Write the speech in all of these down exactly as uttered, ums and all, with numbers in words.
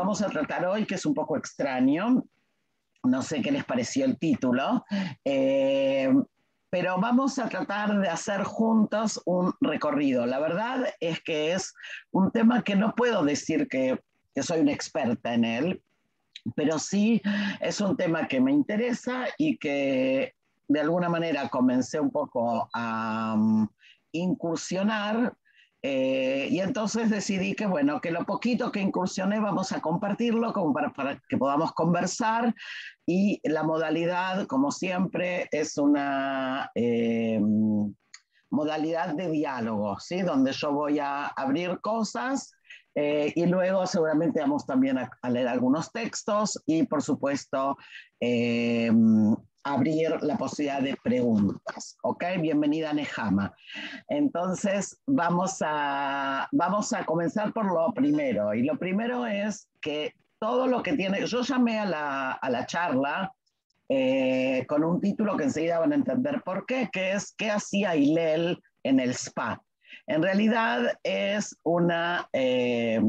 vamos a tratar hoy, que es un poco extraño, no sé qué les pareció el título, eh, pero vamos a tratar de hacer juntos un recorrido. La verdad es que es un tema que no puedo decir que, que soy una experta en él, pero sí es un tema que me interesa y que de alguna manera comencé un poco a um, incursionar, eh, y entonces decidí que, bueno, que lo poquito que incursioné vamos a compartirlo como para, para que podamos conversar, y la modalidad, como siempre, es una eh, modalidad de diálogo, ¿sí? Donde yo voy a abrir cosas, eh, y luego seguramente vamos también a, a leer algunos textos y, por supuesto, eh, abrir la posibilidad de preguntas. ¿Ok? Bienvenida, Nehama. Entonces, vamos a, vamos a comenzar por lo primero. Y lo primero es que todo lo que tiene... Yo llamé a la, a la charla eh, con un título que enseguida van a entender por qué, que es ¿qué hacía Hillel en el spa? En realidad es una eh,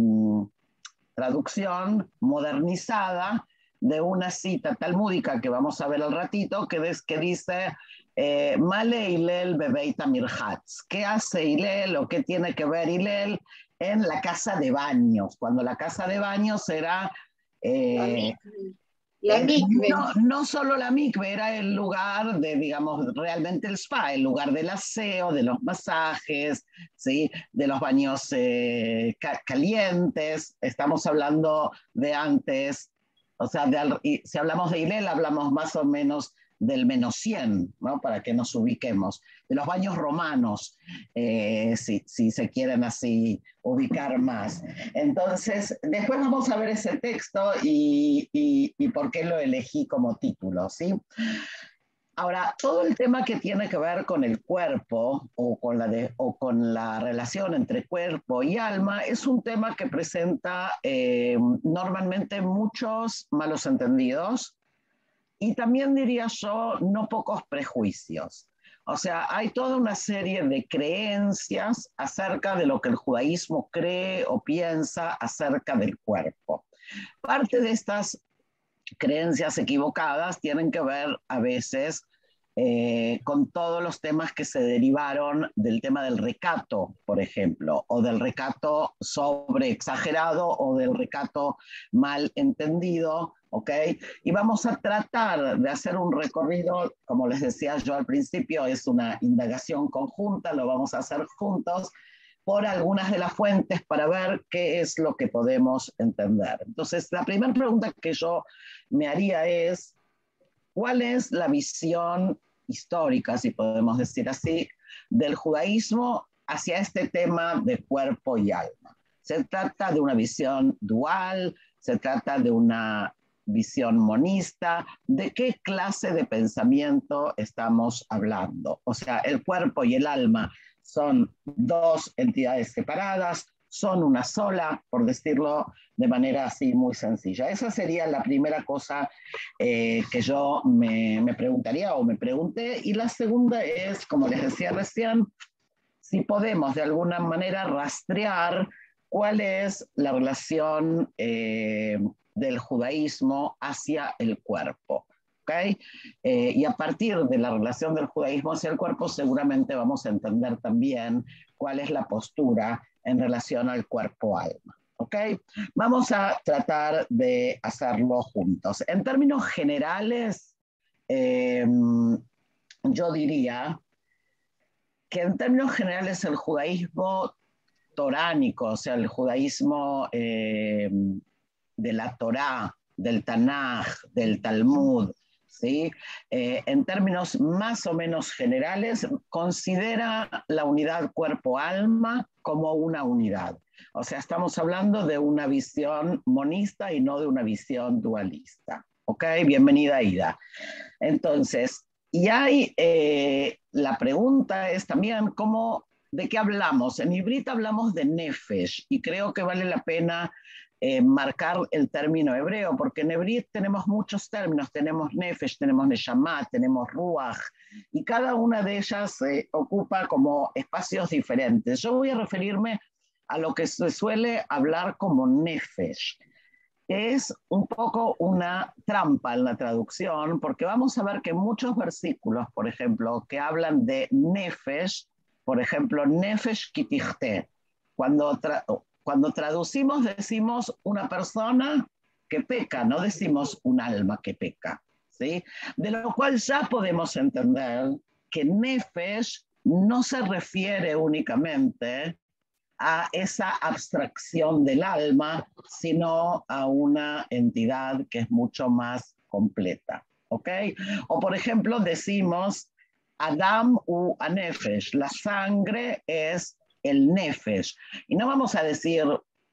traducción modernizada de una cita talmúdica que vamos a ver al ratito, que, ves, que dice eh, Male Hillel bebeit Mirhatz. ¿Qué hace Hillel o qué tiene que ver Hillel en la casa de baños? Cuando la casa de baños era... Eh, La Eh, mikve. no, no solo la mikve, era el lugar de, digamos, realmente el spa, el lugar del aseo, de los masajes, ¿sí? De los baños eh, ca calientes. Estamos hablando de antes, o sea, de, y si hablamos de Hillel, hablamos más o menos del menos cien, ¿no? Para que nos ubiquemos. De los baños romanos, eh, si, si se quieren así ubicar más. Entonces, después vamos a ver ese texto y, y, y por qué lo elegí como título, ¿sí? Ahora, todo el tema que tiene que ver con el cuerpo o con, la de, o con la relación entre cuerpo y alma es un tema que presenta eh, normalmente muchos malos entendidos y también, diría yo, no pocos prejuicios. O sea, hay toda una serie de creencias acerca de lo que el judaísmo cree o piensa acerca del cuerpo. Parte de estas creencias equivocadas tienen que ver a veces eh, con todos los temas que se derivaron del tema del recato, por ejemplo, o del recato sobre exagerado o del recato mal entendido, ¿ok? Y vamos a tratar de hacer un recorrido, como les decía yo al principio, es una indagación conjunta, lo vamos a hacer juntos, por algunas de las fuentes para ver qué es lo que podemos entender. Entonces, la primera pregunta que yo me haría es, ¿cuál es la visión histórica, si podemos decir así, del judaísmo hacia este tema de cuerpo y alma? ¿Se trata de una visión dual? ¿Se trata de una visión monista? ¿De qué clase de pensamiento estamos hablando? O sea, el cuerpo y el alma son dos entidades separadas, son una sola, por decirlo de manera así muy sencilla. Esa sería la primera cosa eh, que yo me, me preguntaría o me pregunté. Y la segunda es, como les decía recién, si podemos de alguna manera rastrear cuál es la relación eh, del judaísmo hacia el cuerpo. ¿Okay? Eh, y a partir de la relación del judaísmo hacia el cuerpo, seguramente vamos a entender también cuál es la postura en relación al cuerpo-alma. ¿Okay? Vamos a tratar de hacerlo juntos. En términos generales, eh, yo diría que en términos generales el judaísmo toránico, o sea, el judaísmo eh, de la Torá, del Tanaj, del Talmud, ¿sí? Eh, en términos más o menos generales, considera la unidad cuerpo-alma como una unidad. O sea, estamos hablando de una visión monista y no de una visión dualista. ¿Ok? Bienvenida, Ida. Entonces, y hay, eh, la pregunta es también cómo, ¿de qué hablamos? En Ibrit hablamos de nefesh y creo que vale la pena eh, marcar el término hebreo, porque en Ibrit tenemos muchos términos, tenemos nefesh, tenemos neshama, tenemos ruach, y cada una de ellas eh, ocupa como espacios diferentes. Yo voy a referirme a lo que se suele hablar como nefesh. es un poco una trampa en la traducción, porque vamos a ver que muchos versículos, por ejemplo, que hablan de nefesh, por ejemplo, nefesh kitichte, cuando, tra cuando traducimos decimos una persona que peca, no decimos un alma que peca, ¿sí? De lo cual ya podemos entender que nefesh no se refiere únicamente a esa abstracción del alma, sino a una entidad que es mucho más completa. ¿Ok? O por ejemplo decimos Adam u anefesh, la sangre es el nefesh. Y no vamos a decir,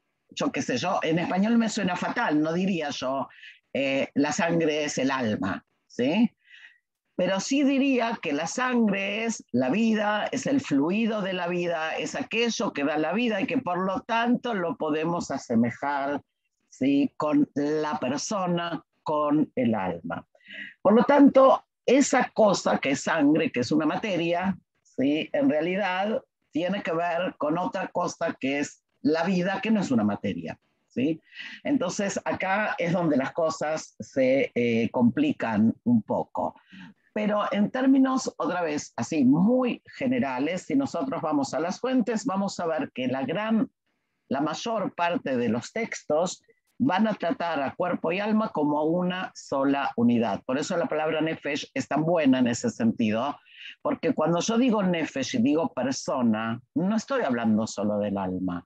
yo qué sé yo, en español me suena fatal, no diría yo, eh, la sangre es el alma, ¿sí? Pero sí diría que la sangre es la vida, es el fluido de la vida, es aquello que da la vida y que por lo tanto lo podemos asemejar, ¿sí?, con la persona, con el alma. Por lo tanto, esa cosa que es sangre, que es una materia, ¿sí?, en realidad tiene que ver con otra cosa que es la vida, que no es una materia. ¿Sí? Entonces, acá es donde las cosas se eh, complican un poco. Pero en términos, otra vez, así, muy generales, si nosotros vamos a las fuentes, vamos a ver que la gran, la mayor parte de los textos van a tratar a cuerpo y alma como una sola unidad. Por eso la palabra nefesh es tan buena en ese sentido, porque cuando yo digo nefesh y digo persona, no estoy hablando solo del alma,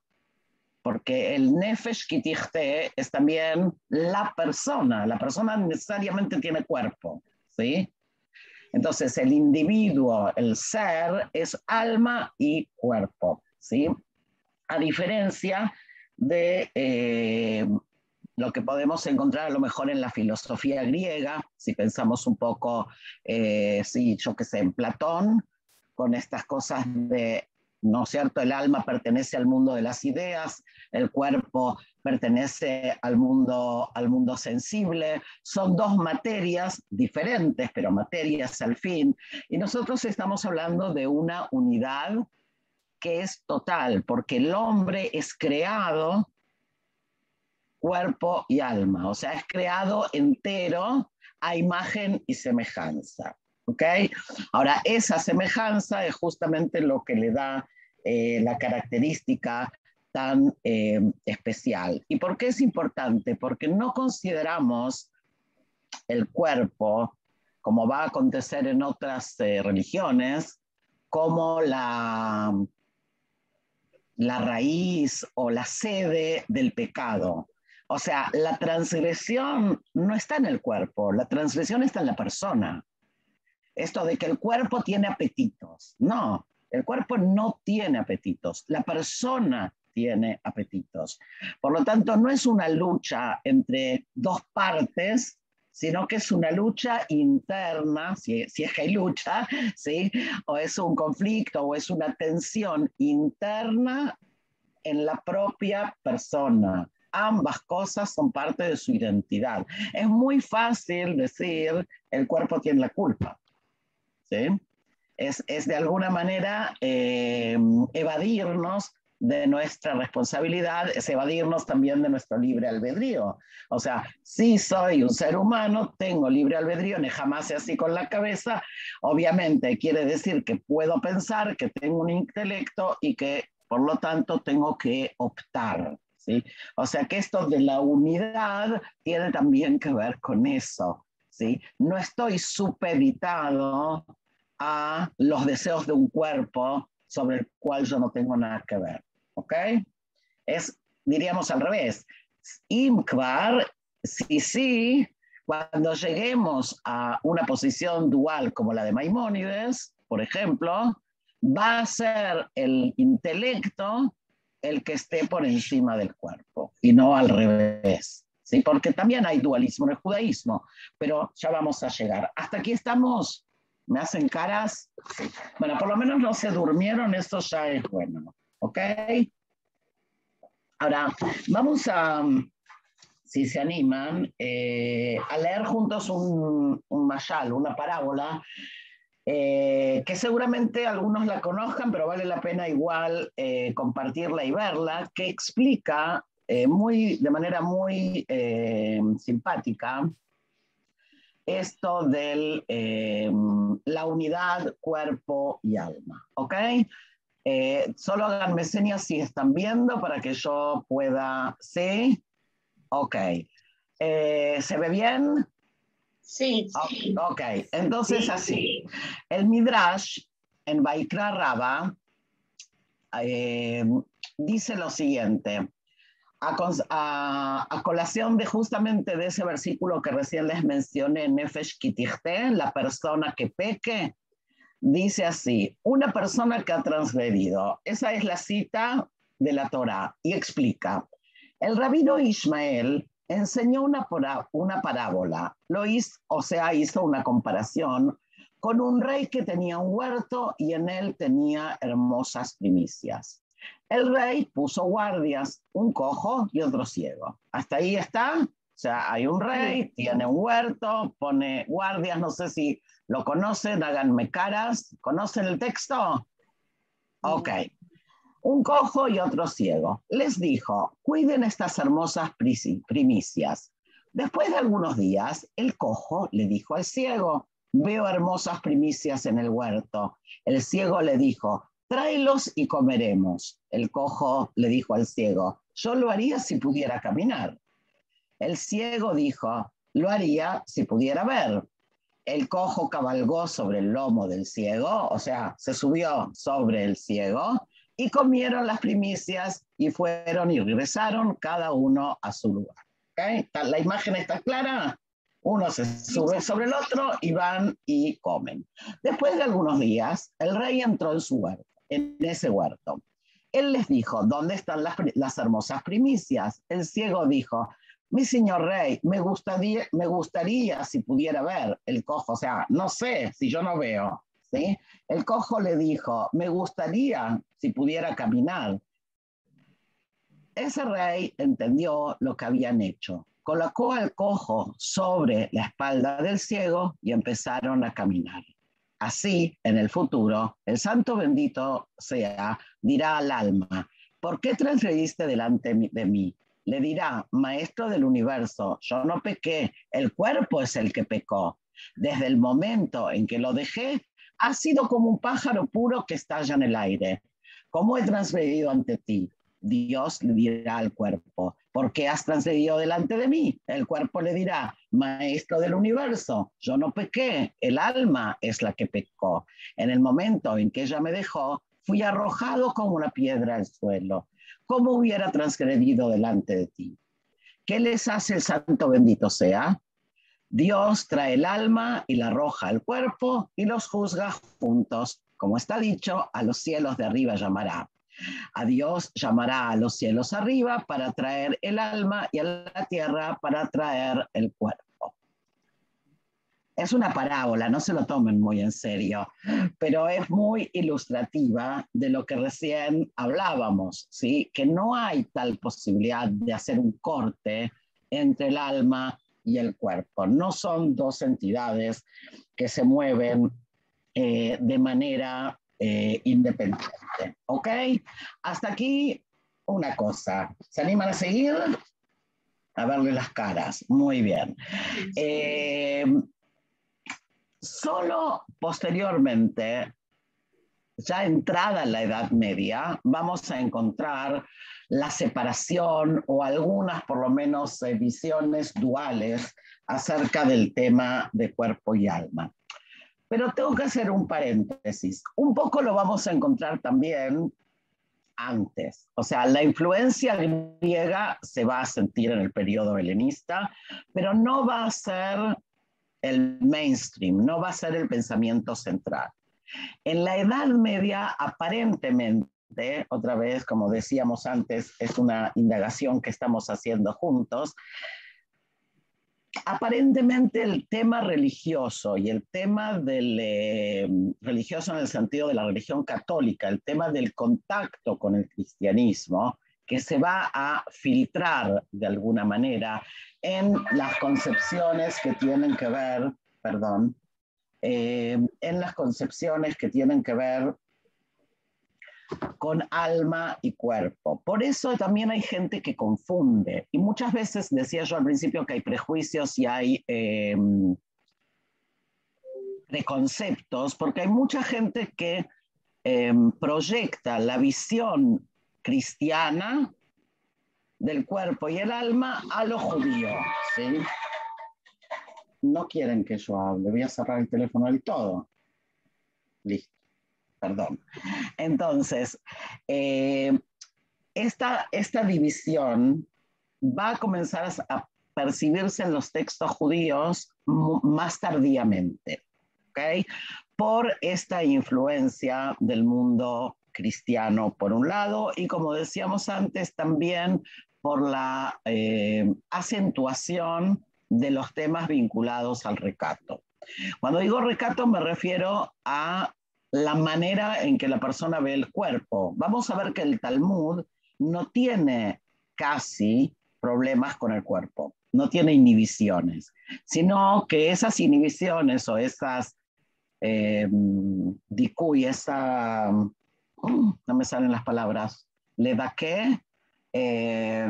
porque el nefesh kitichte es también la persona. La persona necesariamente tiene cuerpo, ¿sí? Entonces, el individuo, el ser, es alma y cuerpo, ¿sí? A diferencia de eh, lo que podemos encontrar a lo mejor en la filosofía griega, si pensamos un poco, eh, sí, yo qué sé, en Platón, con estas cosas de, ¿no es cierto?, el alma pertenece al mundo de las ideas, el cuerpo pertenece al mundo, al mundo sensible, son dos materias diferentes, pero materias al fin, y nosotros estamos hablando de una unidad que es total, porque el hombre es creado cuerpo y alma, o sea, es creado entero a imagen y semejanza. ¿Ok? Ahora, esa semejanza es justamente lo que le da eh, la característica tan eh, especial. ¿Y por qué es importante? Porque no consideramos el cuerpo, como va a acontecer en otras eh, religiones, como la, la raíz o la sede del pecado. O sea, la transgresión no está en el cuerpo, la transgresión está en la persona. Esto de que el cuerpo tiene apetitos. No, el cuerpo no tiene apetitos, la persona tiene apetitos. Por lo tanto, no es una lucha entre dos partes, sino que es una lucha interna, si, si es que hay lucha, ¿sí? O es un conflicto o es una tensión interna en la propia persona. Ambas cosas son parte de su identidad. Es muy fácil decir el cuerpo tiene la culpa. ¿Sí? Es, es de alguna manera eh, evadirnos de nuestra responsabilidad, es evadirnos también de nuestro libre albedrío. O sea, si soy un ser humano, tengo libre albedrío, ni jamás sea así con la cabeza, obviamente quiere decir que puedo pensar, que tengo un intelecto y que por lo tanto tengo que optar. ¿Sí? O sea que esto de la unidad tiene también que ver con eso. ¿Sí? No estoy supeditado a los deseos de un cuerpo sobre el cual yo no tengo nada que ver. ¿Ok? Es, diríamos al revés. Imkvar, sí, sí, cuando lleguemos a una posición dual como la de Maimónides, por ejemplo, va a ser el intelecto el que esté por encima del cuerpo y no al revés. ¿Sí? Porque también hay dualismo en el judaísmo, pero ya vamos a llegar. ¿Hasta aquí estamos? ¿Me hacen caras? Sí. Bueno, por lo menos no se durmieron, esto ya es bueno. ¿Ok? Ahora, vamos a, si se animan, eh, a leer juntos un, un mashal, una parábola, eh, que seguramente algunos la conozcan, pero vale la pena igual eh, compartirla y verla, que explica eh, muy, de manera muy eh, simpática esto de eh, la unidad cuerpo y alma, ¿ok? Eh, solo háganme señas si están viendo para que yo pueda... ¿Sí? Ok. Eh, ¿Se ve bien? Sí. Oh, ok, entonces así. El Midrash en Vaikra Rabba eh, dice lo siguiente. A, a, a, colación de justamente de ese versículo que recién les mencioné, Nefesh Kitichte, la persona que peque, dice así, una persona que ha transgredido. Esa es la cita de la Torá y explica. El rabino Ismael enseñó una, una parábola, lo hizo, o sea, hizo una comparación con un rey que tenía un huerto y en él tenía hermosas primicias. El rey puso guardias, un cojo y otro ciego. ¿Hasta ahí está? O sea, hay un rey, tiene un huerto, pone guardias, no sé si lo conocen, háganme caras. ¿Conocen el texto? Ok. Un cojo y otro ciego. Les dijo, cuiden estas hermosas primicias. Después de algunos días, el cojo le dijo al ciego, veo hermosas primicias en el huerto. El ciego le dijo, tráelos y comeremos. El cojo le dijo al ciego, yo lo haría si pudiera caminar. El ciego dijo, lo haría si pudiera ver. El cojo cabalgó sobre el lomo del ciego, o sea, se subió sobre el ciego y comieron las primicias y fueron y regresaron cada uno a su lugar. ¿Okay? ¿La imagen está clara? Uno se sube sobre el otro y van y comen. Después de algunos días, el rey entró en su huerto, en ese huerto. Él les dijo, ¿dónde están las, las hermosas primicias? El ciego dijo, mi señor rey, me gustaría, me gustaría si pudiera ver. El cojo, o sea, no sé si yo no veo, ¿sí? El cojo le dijo, me gustaría si pudiera caminar. Ese rey entendió lo que habían hecho. Colocó al cojo sobre la espalda del ciego y empezaron a caminar. Así, en el futuro, el santo bendito sea, dirá al alma, ¿por qué transgrediste delante de mí? Le dirá, maestro del universo, yo no pequé, el cuerpo es el que pecó. Desde el momento en que lo dejé, ha sido como un pájaro puro que estalla en el aire. ¿Cómo he transgredido ante ti? Dios le dirá al cuerpo, ¿por qué has transgredido delante de mí? El cuerpo le dirá, maestro del universo, yo no pequé, el alma es la que pecó. En el momento en que ella me dejó, fui arrojado como una piedra al suelo. ¿Cómo hubiera transgredido delante de ti? ¿Qué les hace el santo bendito sea? Dios trae el alma y la arroja al cuerpo y los juzga juntos. Como está dicho, a los cielos de arriba llamará. A Dios llamará a los cielos arriba para traer el alma y a la tierra para traer el cuerpo. Es una parábola, no se lo tomen muy en serio, pero es muy ilustrativa de lo que recién hablábamos, ¿sí? Que no hay tal posibilidad de hacer un corte entre el alma y el cuerpo. No son dos entidades que se mueven eh, de manera eh, independiente. ¿Ok? Hasta aquí una cosa. ¿Se animan a seguir? A verle las caras. Muy bien. Eh, solo posteriormente, ya entrada en la Edad Media, vamos a encontrar la separación o algunas, por lo menos, eh, visiones duales acerca del tema de cuerpo y alma. Pero tengo que hacer un paréntesis. Un poco lo vamos a encontrar también antes. O sea, la influencia griega se va a sentir en el periodo helenista, pero no va a ser el mainstream, no va a ser el pensamiento central. En la Edad Media, aparentemente, otra vez, como decíamos antes, es una indagación que estamos haciendo juntos, aparentemente el tema religioso y el tema del eh, religioso en el sentido de la religión católica, el tema del contacto con el cristianismo, que se va a filtrar de alguna manera en las concepciones que tienen que ver, perdón, eh, en las concepciones que tienen que ver con alma y cuerpo. Por eso también hay gente que confunde. Y muchas veces, decía yo al principio, que hay prejuicios y hay eh, preconceptos, porque hay mucha gente que eh, proyecta la visión cristiana del cuerpo y el alma a los judíos, ¿sí? No quieren que yo hable, voy a cerrar el teléfono del todo. Listo, perdón. Entonces, eh, esta, esta división va a comenzar a percibirse en los textos judíos más tardíamente, ¿ok? Por esta influencia del mundo cristiano, por un lado, y como decíamos antes, también por la eh, acentuación de los temas vinculados al recato. Cuando digo recato me refiero a la manera en que la persona ve el cuerpo. Vamos a ver que el Talmud no tiene casi problemas con el cuerpo, no tiene inhibiciones, sino que esas inhibiciones o esas eh, dicuy, esa, uh, no me salen las palabras, le da que, eh,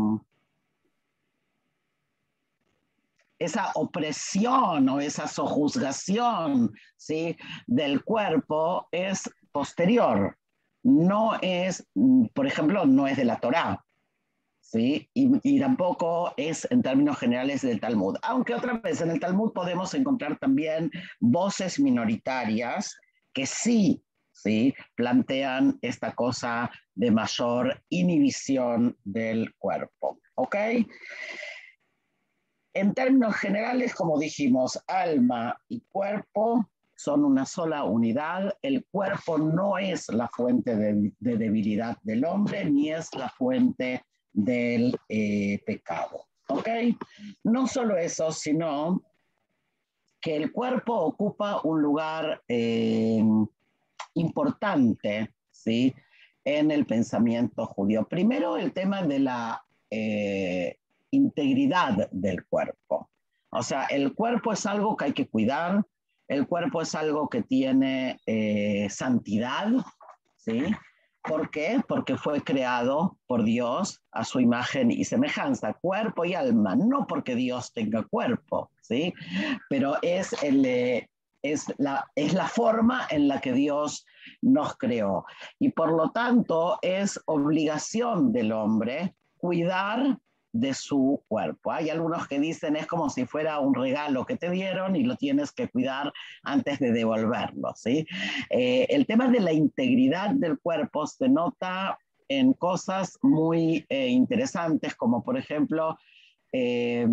esa opresión o esa sojuzgación, ¿sí?, del cuerpo es posterior, no es, por ejemplo, no es de la Torá, ¿sí? Y, y tampoco es en términos generales del Talmud, aunque otra vez en el Talmud podemos encontrar también voces minoritarias que sí, ¿sí?, plantean esta cosa de mayor inhibición del cuerpo, ¿ok? En términos generales, como dijimos, alma y cuerpo son una sola unidad. El cuerpo no es la fuente de, de debilidad del hombre, ni es la fuente del eh, pecado. ¿Ok? No solo eso, sino que el cuerpo ocupa un lugar eh, importante, ¿sí?, en el pensamiento judío. Primero, el tema de la eh, integridad del cuerpo. O sea, el cuerpo es algo que hay que cuidar, el cuerpo es algo que tiene eh, santidad, ¿sí? ¿Por qué? Porque fue creado por Dios a su imagen y semejanza, cuerpo y alma, no porque Dios tenga cuerpo, ¿sí? Pero es, el, eh, es, la, es la forma en la que Dios nos creó. Y por lo tanto es obligación del hombre cuidar de su cuerpo. Hay algunos que dicen es como si fuera un regalo que te dieron y lo tienes que cuidar antes de devolverlo, ¿sí? Eh, el tema de la integridad del cuerpo se nota en cosas muy eh, interesantes, como por ejemplo eh,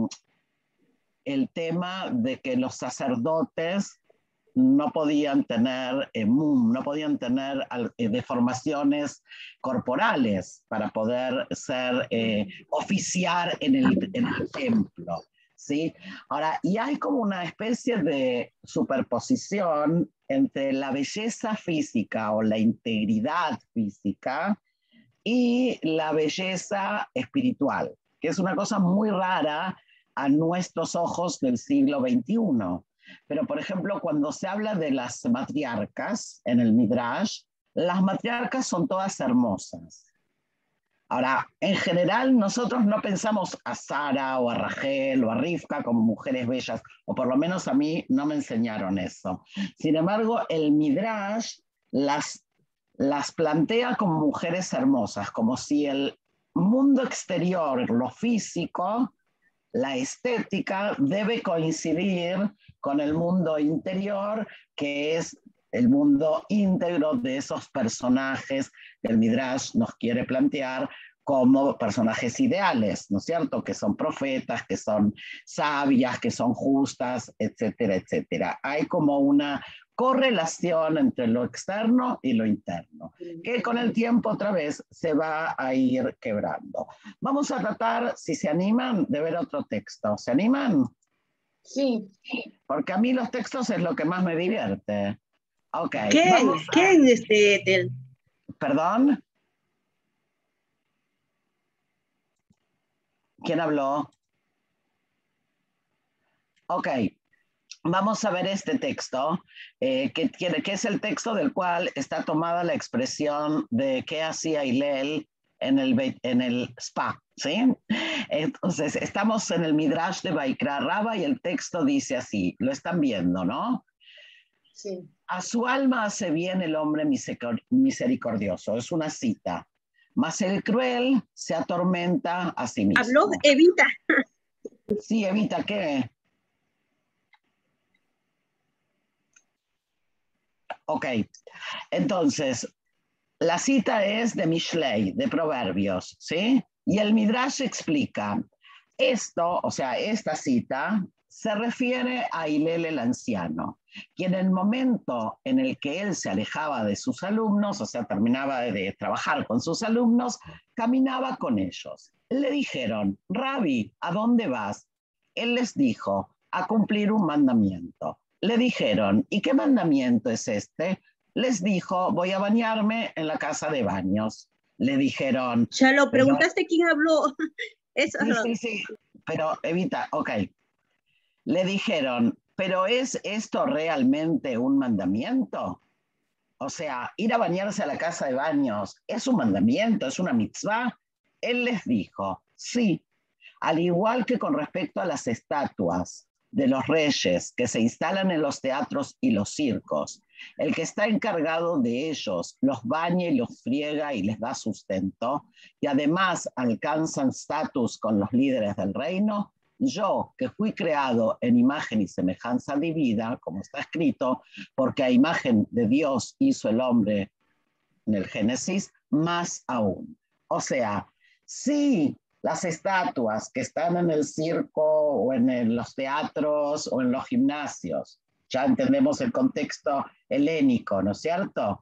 el tema de que los sacerdotes no podían tener eh, mum, no podían tener eh, deformaciones corporales para poder ser, eh, oficiar en el, en el templo, ¿sí? Ahora, y hay como una especie de superposición entre la belleza física o la integridad física y la belleza espiritual, que es una cosa muy rara a nuestros ojos del siglo veintiuno. Pero, por ejemplo, cuando se habla de las matriarcas en el Midrash, las matriarcas son todas hermosas. Ahora, en general, nosotros no pensamos a Sara o a Rachel o a Rivka como mujeres bellas, o por lo menos a mí no me enseñaron eso. Sin embargo, el Midrash las, las plantea como mujeres hermosas, como si el mundo exterior, lo físico, la estética, debe coincidir con el mundo interior, que es el mundo íntegro de esos personajes que el Midrash nos quiere plantear como personajes ideales, ¿no es cierto? Que son profetas, que son sabias, que son justas, etcétera, etcétera. Hay como una correlación entre lo externo y lo interno, que con el tiempo otra vez se va a ir quebrando. Vamos a tratar, si se animan, de ver otro texto. ¿Se animan? Sí. Porque a mí los textos es lo que más me divierte. Ok, ¿Quién? vamos a... ¿Quién este, te- ¿Perdón? ¿Quién habló? Ok, vamos a ver este texto, eh, que, que, que es el texto del cual está tomada la expresión de qué hacía Hillel en el, en el spa, ¿sí? Entonces, estamos en el Midrash de Vaikra Rabba y el texto dice así, lo están viendo, ¿no? Sí. A su alma hace bien el hombre misericordioso, es una cita, mas el cruel se atormenta a sí mismo. Habló Evita. Sí, Evita, ¿qué? Ok, entonces, la cita es de Mishlei, de Proverbios, ¿sí? Y el Midrash explica, esto, o sea, esta cita se refiere a Hillel el anciano, quien en el momento en el que él se alejaba de sus alumnos, o sea, terminaba de trabajar con sus alumnos, caminaba con ellos. Le dijeron, Rabbi, ¿a dónde vas? Él les dijo, a cumplir un mandamiento. Le dijeron, ¿y qué mandamiento es este? Les dijo, voy a bañarme en la casa de baños. Le dijeron... Ya lo pero, preguntaste quién habló. Eso sí, no. sí, sí, pero Evita, ok. Le dijeron, ¿pero es esto realmente un mandamiento? O sea, ir a bañarse a la casa de baños, ¿es un mandamiento? ¿Es una mitzvah? Él les dijo, sí, al igual que con respecto a las estatuas de los reyes que se instalan en los teatros y los circos, el que está encargado de ellos los baña y los friega y les da sustento, y además alcanzan estatus con los líderes del reino, yo, que fui creado en imagen y semejanza divina, como está escrito, porque a imagen de Dios hizo el hombre en el Génesis, más aún. O sea, sí, las estatuas que están en el circo o en el, los teatros o en los gimnasios, ya entendemos el contexto helénico, ¿no es cierto?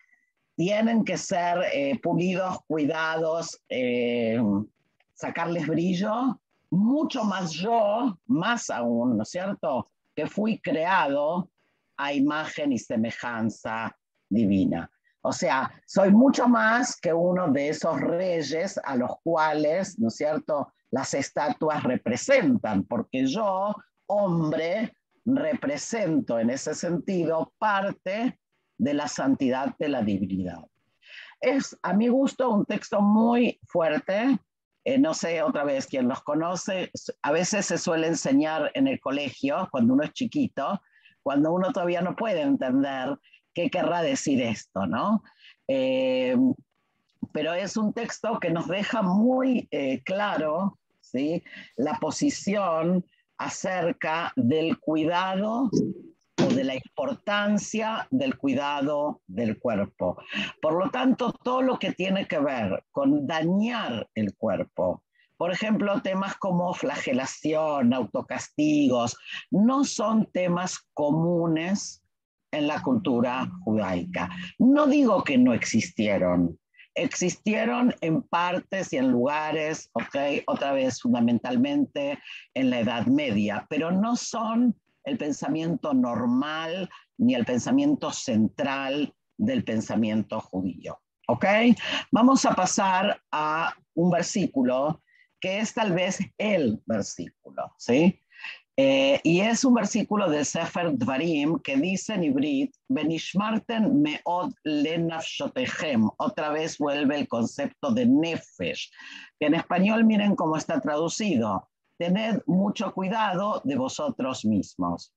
Tienen que ser eh, pulidos, cuidados, eh, sacarles brillo, mucho más yo, más aún, ¿no es cierto? Que fui creado a imagen y semejanza divina. O sea, soy mucho más que uno de esos reyes a los cuales, ¿no es cierto?, las estatuas representan, porque yo, hombre, represento en ese sentido parte de la santidad de la divinidad. Es, a mi gusto, un texto muy fuerte. Eh, no sé otra vez quién los conoce. A veces se suele enseñar en el colegio, cuando uno es chiquito, cuando uno todavía no puede entender qué querrá decir esto, ¿no? Eh, pero es un texto que nos deja muy eh, claro, ¿sí?, la posición acerca del cuidado o de la importancia del cuidado del cuerpo. Por lo tanto, todo lo que tiene que ver con dañar el cuerpo, por ejemplo, temas como flagelación, autocastigos, no son temas comunes en la cultura judaica. No digo que no existieron, existieron en partes y en lugares, ok, otra vez fundamentalmente en la Edad Media, pero no son el pensamiento normal ni el pensamiento central del pensamiento judío. ¿Ok? Vamos a pasar a un versículo que es tal vez el versículo, ¿sí? Eh, y es un versículo del Sefer Dvarim que dice en Ibrit, Benishmarten meod lenafshotechem. Otra vez vuelve el concepto de nefesh, que en español miren cómo está traducido. Tened mucho cuidado de vosotros mismos.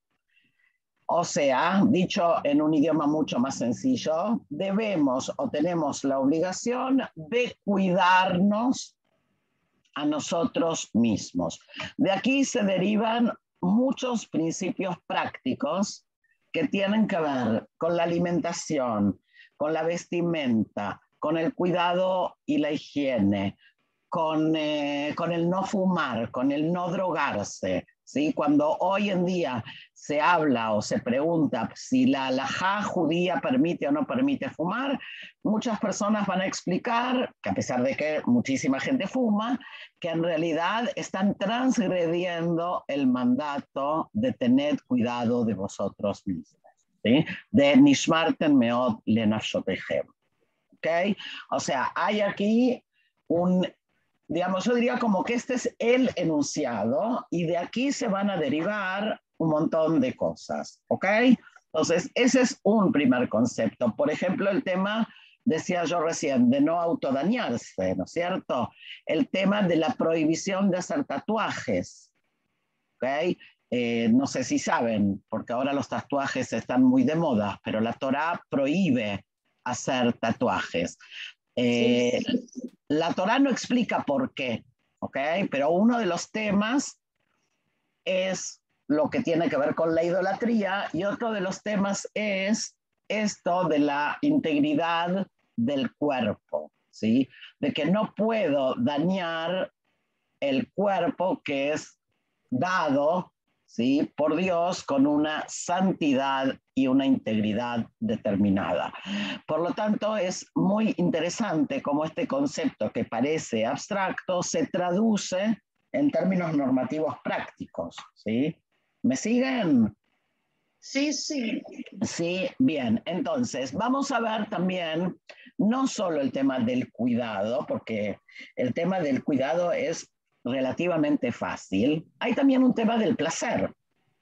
O sea, dicho en un idioma mucho más sencillo, debemos o tenemos la obligación de cuidarnos a nosotros mismos. De aquí se derivan muchos principios prácticos que tienen que ver con la alimentación, con la vestimenta, con el cuidado y la higiene, con, eh, con el no fumar, con el no drogarse, ¿sí? Cuando hoy en día se habla o se pregunta si la halajá judía permite o no permite fumar, muchas personas van a explicar, que a pesar de que muchísima gente fuma, que en realidad están transgrediendo el mandato de tener cuidado de vosotros mismos, ¿sí? De nishmarten meod lenafshotechem. ¿Ok? O sea, hay aquí un, digamos, yo diría como que este es el enunciado y de aquí se van a derivar un montón de cosas, ¿ok? Entonces, ese es un primer concepto. Por ejemplo, el tema, decía yo recién, de no autodañarse, ¿no es cierto? El tema de la prohibición de hacer tatuajes, ¿ok? Eh, no sé si saben, porque ahora los tatuajes están muy de moda, pero la Torá prohíbe hacer tatuajes. Eh, sí, sí. La Torá no explica por qué, ¿ok? Pero uno de los temas es lo que tiene que ver con la idolatría y otro de los temas es esto de la integridad del cuerpo, ¿sí? De que no puedo dañar el cuerpo que es dado, ¿sí?, por Dios con una santidad y una integridad determinada. Por lo tanto, es muy interesante cómo este concepto que parece abstracto se traduce en términos normativos prácticos, ¿sí? ¿Me siguen? Sí, sí. Sí, bien. Entonces, vamos a ver también no solo el tema del cuidado, porque el tema del cuidado es relativamente fácil. Hay también un tema del placer.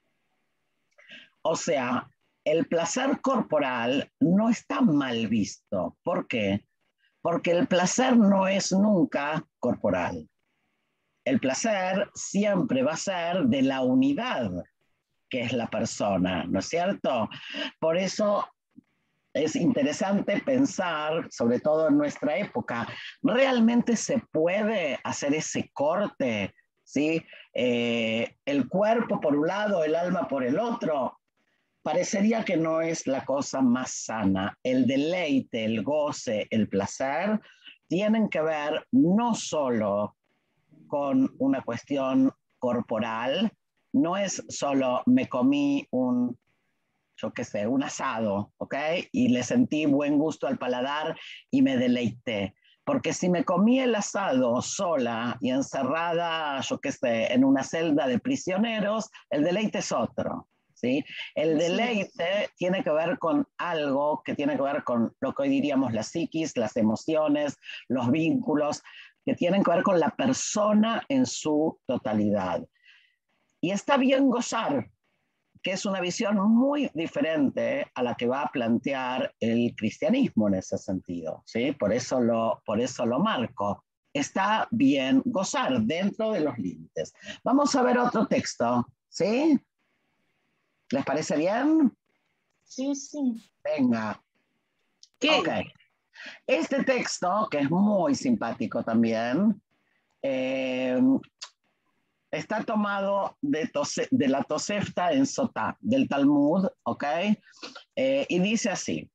O sea, el placer corporal no está mal visto. ¿Por qué? Porque el placer no es nunca corporal. El placer siempre va a ser de la unidad que es la persona, ¿no es cierto? Por eso es interesante pensar, sobre todo en nuestra época, ¿realmente se puede hacer ese corte? ¿Sí? Eh, el cuerpo por un lado, el alma por el otro. Parecería que no es la cosa más sana. El deleite, el goce, el placer tienen que ver no solo con una cuestión corporal, no es solo me comí un, yo qué sé, un asado, ¿ok? Y le sentí buen gusto al paladar y me deleité. Porque si me comí el asado sola y encerrada, yo qué sé, en una celda de prisioneros, el deleite es otro, ¿sí? El deleite sí tiene que ver con algo que tiene que ver con lo que hoy diríamos la psiquis, las emociones, los vínculos, que tienen que ver con la persona en su totalidad. Y está bien gozar, que es una visión muy diferente a la que va a plantear el cristianismo en ese sentido, ¿sí? Por eso lo, por eso lo marco. Está bien gozar dentro de los límites. Vamos a ver otro texto, ¿sí? ¿Les parece bien? Sí, sí. Venga. ¿Qué? Ok. Este texto, que es muy simpático también, eh, está tomado de, tose, de la Tosefta en Sotá, del Talmud, ¿ok? Eh, y dice así,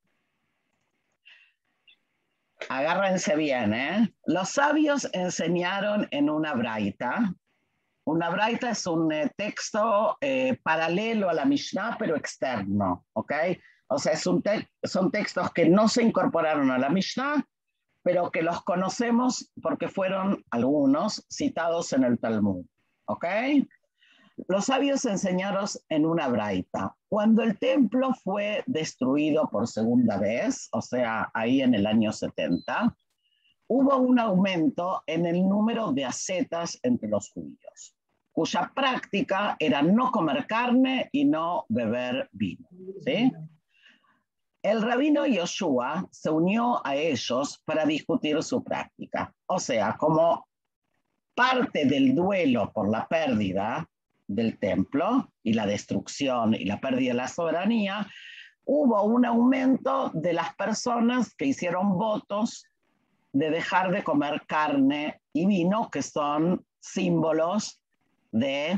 agárrense bien, ¿eh? Los sabios enseñaron en una braita. Una braita es un eh, texto eh, paralelo a la Mishnah, pero externo, ¿ok? O sea, es un te son textos que no se incorporaron a la Mishnah, pero que los conocemos porque fueron algunos citados en el Talmud, ¿ok? Los sabios enseñaron en una braita. Cuando el templo fue destruido por segunda vez, o sea, ahí en el año setenta, hubo un aumento en el número de ascetas entre los judíos, cuya práctica era no comer carne y no beber vino, ¿sí? El rabino Yoshua se unió a ellos para discutir su práctica. O sea, como parte del duelo por la pérdida del templo y la destrucción y la pérdida de la soberanía, hubo un aumento de las personas que hicieron votos de dejar de comer carne y vino, que son símbolos de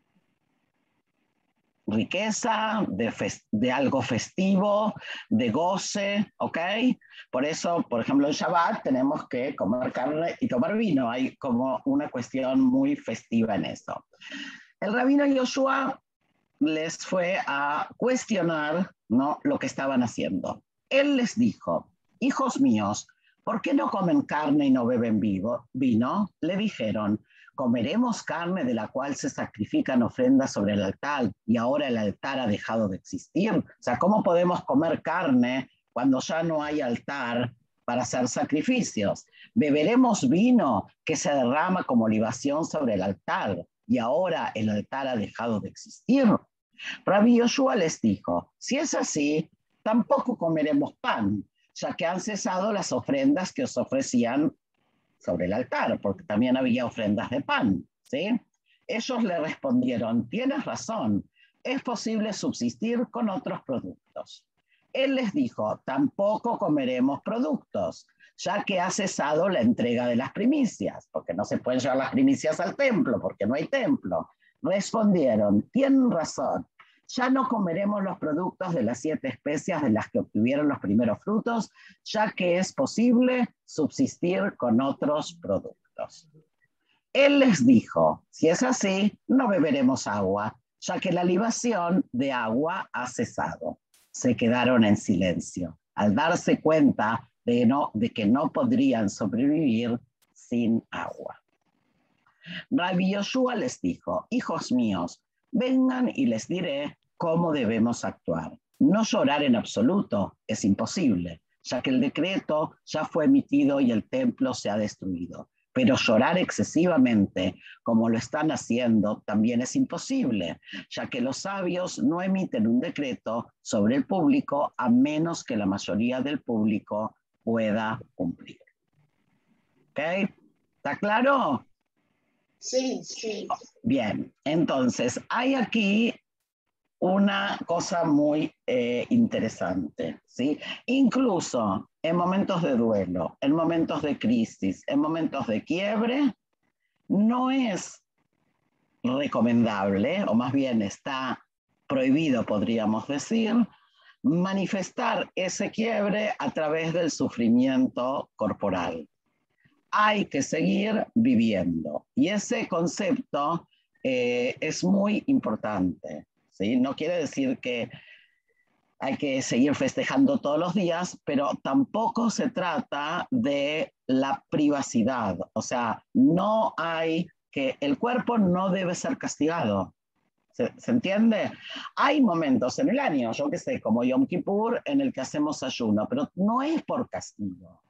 riqueza, de, de algo festivo, de goce, ¿ok? Por eso, por ejemplo, en Shabbat tenemos que comer carne y tomar vino. Hay como una cuestión muy festiva en eso. El rabino Yoshua les fue a cuestionar, ¿no?, lo que estaban haciendo. Él les dijo, hijos míos, ¿por qué no comen carne y no beben vivo, vino? Le dijeron, comeremos carne de la cual se sacrifican ofrendas sobre el altar y ahora el altar ha dejado de existir. O sea, ¿cómo podemos comer carne cuando ya no hay altar para hacer sacrificios? Beberemos vino que se derrama como libación sobre el altar y ahora el altar ha dejado de existir. Rabbi Yoshua les dijo, si es así, tampoco comeremos pan, ya que han cesado las ofrendas que os ofrecían sobre el altar, porque también había ofrendas de pan, ¿sí? Ellos le respondieron, tienes razón, es posible subsistir con otros productos. Él les dijo, tampoco comeremos productos, ya que ha cesado la entrega de las primicias, porque no se pueden llevar las primicias al templo, porque no hay templo. Respondieron, tienen razón, ya no comeremos los productos de las siete especias de las que obtuvieron los primeros frutos, ya que es posible subsistir con otros productos. Él les dijo, si es así, no beberemos agua, ya que la libación de agua ha cesado. Se quedaron en silencio, al darse cuenta de, no, de que no podrían sobrevivir sin agua. Rabbi Yoshua les dijo, hijos míos, vengan y les diré cómo debemos actuar. No llorar en absoluto es imposible, ya que el decreto ya fue emitido y el templo se ha destruido. Pero llorar excesivamente, como lo están haciendo, también es imposible, ya que los sabios no emiten un decreto sobre el público a menos que la mayoría del público pueda cumplir. ¿Ok? ¿Está claro? Sí, sí. Bien, entonces hay aquí una cosa muy eh, interesante, ¿sí? Incluso en momentos de duelo, en momentos de crisis, en momentos de quiebre, no es recomendable, o más bien está prohibido, podríamos decir, manifestar ese quiebre a través del sufrimiento corporal. Hay que seguir viviendo. Y ese concepto eh, es muy importante, ¿sí? No quiere decir que hay que seguir festejando todos los días, pero tampoco se trata de la privacidad. O sea, no hay que, el cuerpo no debe ser castigado. ¿Se, ¿Se entiende? Hay momentos en el año, yo qué sé, como Yom Kippur, en el que hacemos ayuno, pero no es por castigo.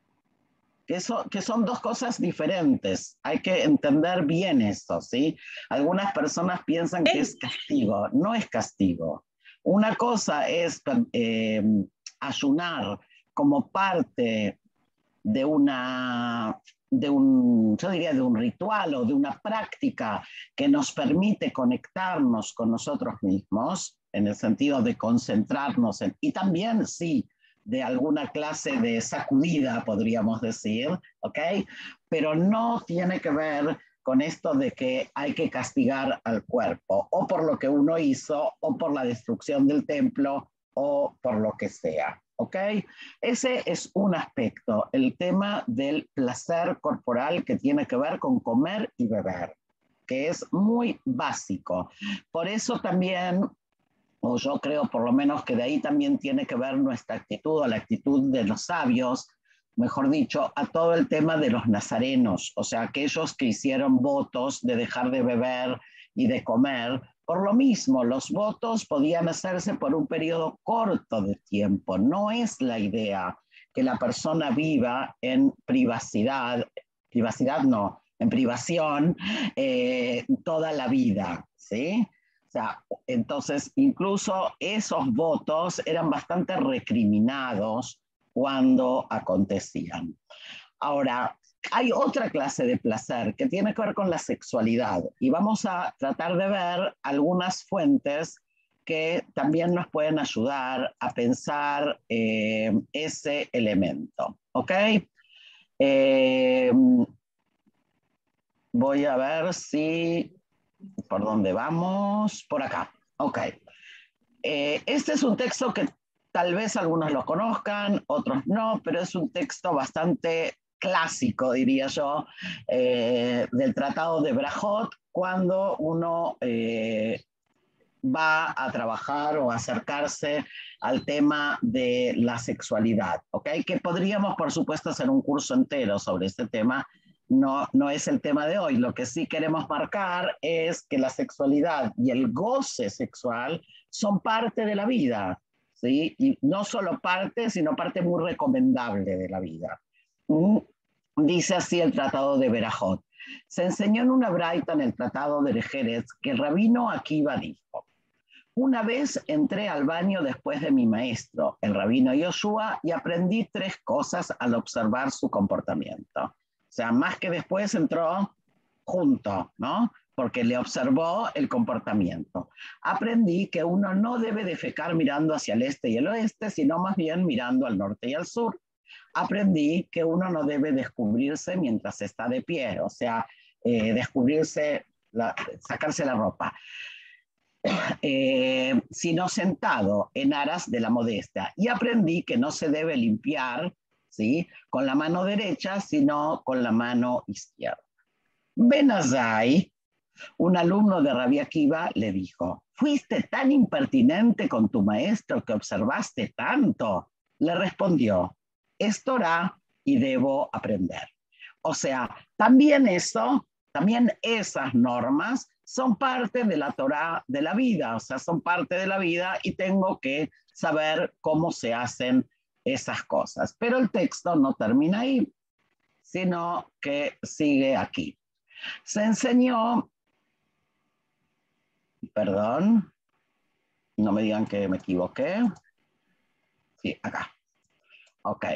Que, eso, que son dos cosas diferentes. Hay que entender bien esto, ¿sí? Algunas personas piensan que es castigo. No es castigo. Una cosa es eh, ayunar como parte de una, de un, yo diría, de un ritual o de una práctica que nos permite conectarnos con nosotros mismos, en el sentido de concentrarnos en, y también, sí, de alguna clase de sacudida, podríamos decir, ¿ok? Pero no tiene que ver con esto de que hay que castigar al cuerpo, o por lo que uno hizo, o por la destrucción del templo, o por lo que sea, ¿ok? Ese es un aspecto, el tema del placer corporal que tiene que ver con comer y beber, que es muy básico. Por eso también, o yo creo por lo menos que de ahí también tiene que ver nuestra actitud, o la actitud de los sabios, mejor dicho, a todo el tema de los nazarenos, o sea, aquellos que hicieron votos de dejar de beber y de comer. Por lo mismo, los votos podían hacerse por un periodo corto de tiempo. No es la idea que la persona viva en privacidad, privacidad no, en privación eh, toda la vida, ¿sí? O sea, entonces, incluso esos votos eran bastante recriminados cuando acontecían. Ahora, hay otra clase de placer que tiene que ver con la sexualidad y vamos a tratar de ver algunas fuentes que también nos pueden ayudar a pensar eh, ese elemento. ¿Ok? Eh, voy a ver si... ¿Por dónde vamos? Por acá. Ok. Eh, este es un texto que tal vez algunos lo conozcan, otros no, pero es un texto bastante clásico, diría yo, eh, del Tratado de Brajot, cuando uno eh, va a trabajar o acercarse al tema de la sexualidad, ¿ok? Que podríamos, por supuesto, hacer un curso entero sobre este tema. No, no es el tema de hoy. Lo que sí queremos marcar es que la sexualidad y el goce sexual son parte de la vida, ¿sí? Y no solo parte, sino parte muy recomendable de la vida. Mm, Dice así el Tratado de Berajot. Se enseñó en una braita en el Tratado de Jerez que el rabino Akiva dijo: Una vez entré al baño después de mi maestro, el rabino Yoshua, y aprendí tres cosas al observar su comportamiento. O sea, más que después entró junto, ¿no? Porque le observó el comportamiento. Aprendí que uno no debe defecar mirando hacia el este y el oeste, sino más bien mirando al norte y al sur. Aprendí que uno no debe descubrirse mientras está de pie, o sea, eh, descubrirse, la, sacarse la ropa. Eh, sino sentado en aras de la modestia. Y aprendí que no se debe limpiar, ¿sí?, con la mano derecha, sino con la mano izquierda. Ben Azai, un alumno de Rabbi Akiva, le dijo: ¿fuiste tan impertinente con tu maestro que observaste tanto? Le respondió: es Torah y debo aprender. O sea, también eso, también esas normas son parte de la Torah de la vida, o sea, son parte de la vida y tengo que saber cómo se hacen esas cosas. Pero el texto no termina ahí, sino que sigue aquí. Se enseñó, perdón, no me digan que me equivoqué. Sí, acá. Ok.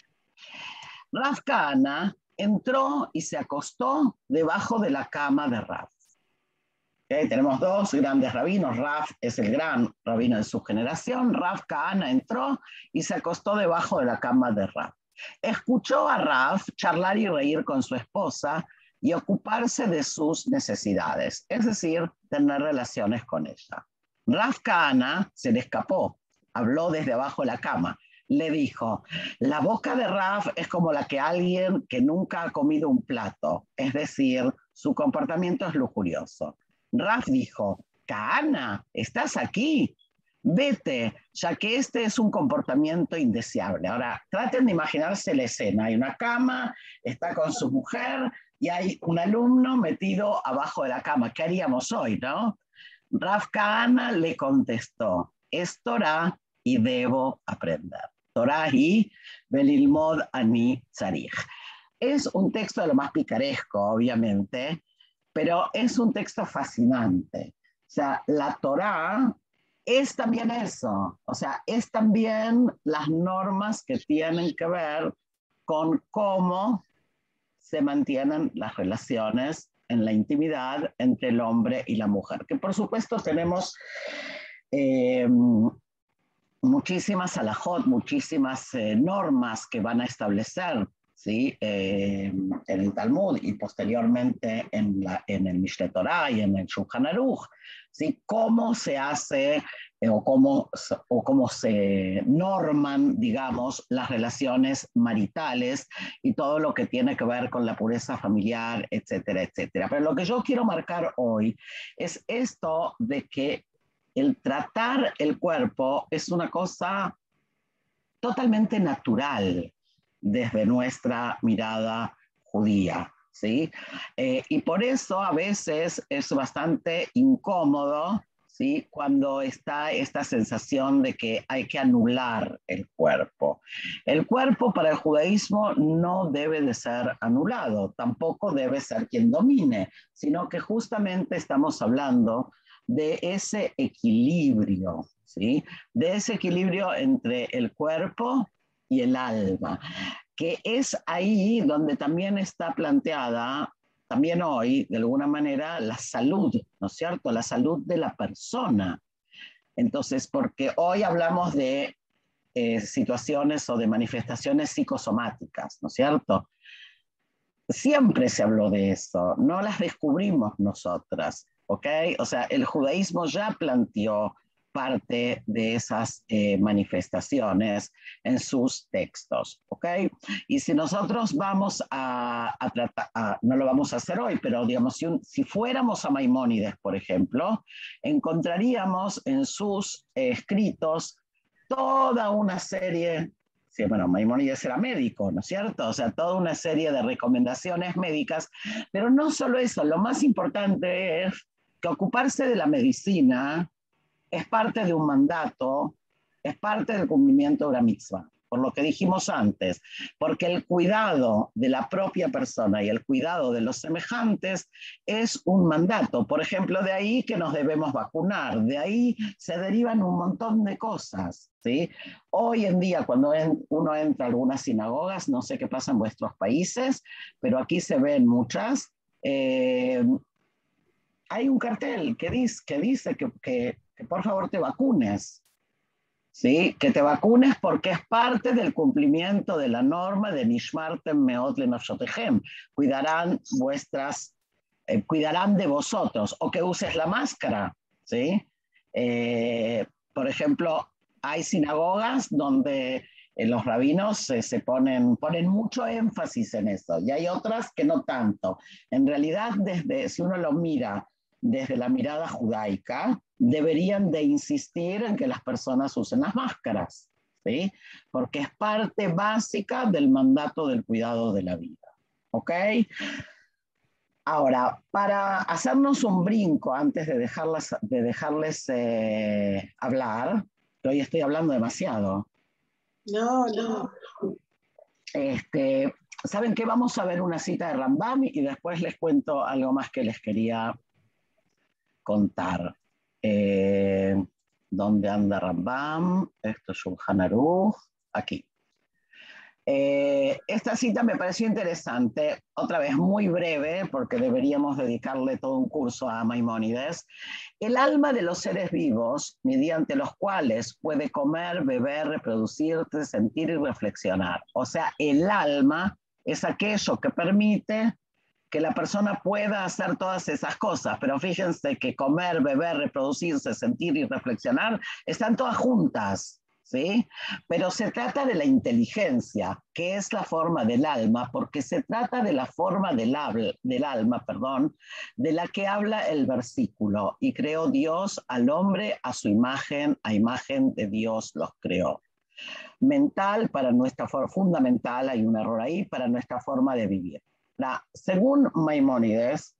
Rav Kahana entró y se acostó debajo de la cama de Rav. Okay, tenemos dos grandes rabinos. Rav es el gran rabino de su generación. Rav Kahana entró y se acostó debajo de la cama de Rav. Escuchó a Rav charlar y reír con su esposa y ocuparse de sus necesidades, es decir, tener relaciones con ella. Rav Kahana se le escapó, habló desde abajo de la cama. Le dijo: la boca de Rav es como la que alguien que nunca ha comido un plato, es decir, su comportamiento es lujurioso. Rav dijo: Kahana, ¿estás aquí? Vete, ya que este es un comportamiento indeseable. Ahora, traten de imaginarse la escena. Hay una cama, está con su mujer y hay un alumno metido abajo de la cama. ¿Qué haríamos hoy, no? Rav Kahana le contestó: es Torah y debo aprender. Torah y Belilmod Ani Tzarich. Es un texto de lo más picaresco, obviamente, pero es un texto fascinante. O sea, la Torah es también eso, o sea, es también las normas que tienen que ver con cómo se mantienen las relaciones en la intimidad entre el hombre y la mujer, que por supuesto tenemos eh, muchísimas alajot, muchísimas eh, normas que van a establecer, ¿sí?, eh, en el Talmud y posteriormente en, la, en el Mishneh Torah y en el Shulchan Aruch, ¿sí?, cómo se hace eh, o, cómo, o cómo se norman, digamos, las relaciones maritales y todo lo que tiene que ver con la pureza familiar, etcétera, etcétera. Pero lo que yo quiero marcar hoy es esto de que el tratar el cuerpo es una cosa totalmente natural desde nuestra mirada judía, ¿sí? Eh, y por eso a veces es bastante incómodo, ¿sí?, cuando está esta sensación de que hay que anular el cuerpo. El cuerpo para el judaísmo no debe de ser anulado, tampoco debe ser quien domine, sino que justamente estamos hablando de ese equilibrio, ¿sí?, de ese equilibrio entre el cuerpo y el alma, que es ahí donde también está planteada, también hoy, de alguna manera, la salud, ¿no es cierto?, la salud de la persona. Entonces, porque hoy hablamos de eh, situaciones o de manifestaciones psicosomáticas, ¿no es cierto? Siempre se habló de eso, no las descubrimos nosotras, ¿ok? O sea, el judaísmo ya planteó parte de esas eh, manifestaciones en sus textos, ¿ok? Y si nosotros vamos a, a tratar, a, no lo vamos a hacer hoy, pero digamos, si, un, si fuéramos a Maimónides, por ejemplo, encontraríamos en sus eh, escritos toda una serie. Sí, bueno, Maimónides era médico, ¿no es cierto? O sea, toda una serie de recomendaciones médicas, pero no solo eso, lo más importante es que ocuparse de la medicina es parte de un mandato, es parte del cumplimiento de la mitzvah. por lo que dijimos antes, porque el cuidado de la propia persona y el cuidado de los semejantes es un mandato. Por ejemplo, de ahí que nos debemos vacunar, de ahí se derivan un montón de cosas, ¿sí? Hoy en día, cuando en, uno entra a algunas sinagogas, no sé qué pasa en vuestros países, pero aquí se ven muchas, eh, hay un cartel que dice que, dice que, que, que por favor te vacunes. ¿Sí? Que te vacunes porque es parte del cumplimiento de la norma de Nishmartem Meot Lenafshotehem. Cuidarán vuestras, eh, cuidarán de vosotros, o que uses la máscara, ¿sí? Eh, por ejemplo, hay sinagogas donde eh, los rabinos eh, se ponen, ponen mucho énfasis en eso, y hay otras que no tanto. En realidad, desde, si uno lo mira desde la mirada judaica, deberían de insistir en que las personas usen las máscaras, ¿sí? Porque es parte básica del mandato del cuidado de la vida, ¿ok? Ahora, para hacernos un brinco antes de, dejarlas, de dejarles eh, hablar, que hoy estoy hablando demasiado. No, no. Este, ¿saben qué? Vamos a ver una cita de Rambam y después les cuento algo más que les quería contar. Eh, ¿Dónde anda Rambam? Esto es Shulchan Aruch. Aquí. Eh, esta cita me pareció interesante, otra vez muy breve, porque deberíamos dedicarle todo un curso a Maimónides. El alma de los seres vivos, mediante los cuales puede comer, beber, reproducirse, sentir y reflexionar. O sea, el alma es aquello que permite que la persona pueda hacer todas esas cosas, pero fíjense que comer, beber, reproducirse, sentir y reflexionar están todas juntas, ¿sí? Pero se trata de la inteligencia, que es la forma del alma, porque se trata de la forma del, habla, del alma, perdón, de la que habla el versículo. Y creó Dios al hombre a su imagen, a imagen de Dios los creó. Mental para nuestra forma, fundamental, hay un error ahí, para nuestra forma de vivir. La, según Maimónides,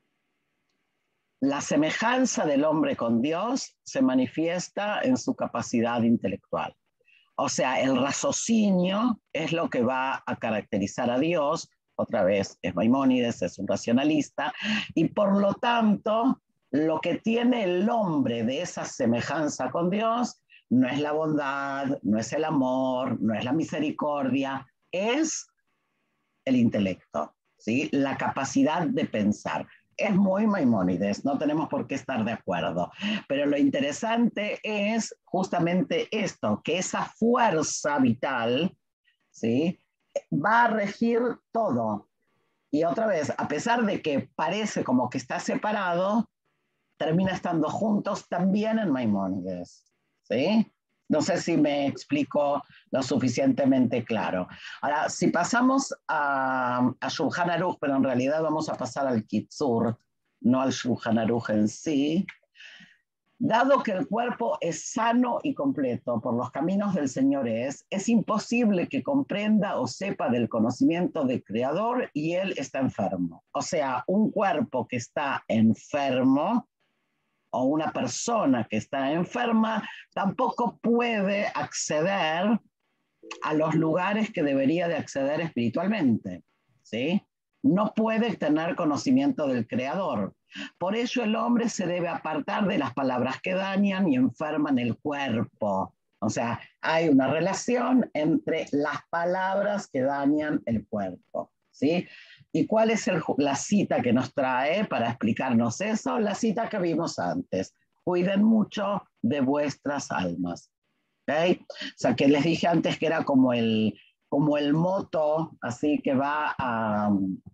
la semejanza del hombre con Dios se manifiesta en su capacidad intelectual. O sea, el raciocinio es lo que va a caracterizar a Dios. Otra vez, es Maimónides, es un racionalista, y por lo tanto, lo que tiene el hombre de esa semejanza con Dios no es la bondad, no es el amor, no es la misericordia, es el intelecto, ¿sí? La capacidad de pensar. Es muy Maimónides, no tenemos por qué estar de acuerdo, pero lo interesante es justamente esto, que esa fuerza vital, ¿sí? Va a regir todo. Y otra vez, a pesar de que parece como que está separado, termina estando juntos también en Maimónides, ¿sí? No sé si me explico lo suficientemente claro. Ahora, si pasamos a, a Shulchan Aruch, pero en realidad vamos a pasar al Kitzur, no al Shulchan Aruch en sí. Dado que el cuerpo es sano y completo por los caminos del Señor es, es imposible que comprenda o sepa del conocimiento del Creador y Él está enfermo. O sea, un cuerpo que está enfermo o una persona que está enferma tampoco puede acceder a los lugares que debería de acceder espiritualmente, ¿sí? No puede tener conocimiento del Creador. Por ello el hombre se debe apartar de las palabras que dañan y enferman el cuerpo. O sea, hay una relación entre las palabras que dañan el cuerpo, ¿sí? ¿Y cuál es el, la cita que nos trae para explicarnos eso? La cita que vimos antes. Cuiden mucho de vuestras almas. ¿Okay? O sea, que les dije antes que era como el, como el moto, así que va a,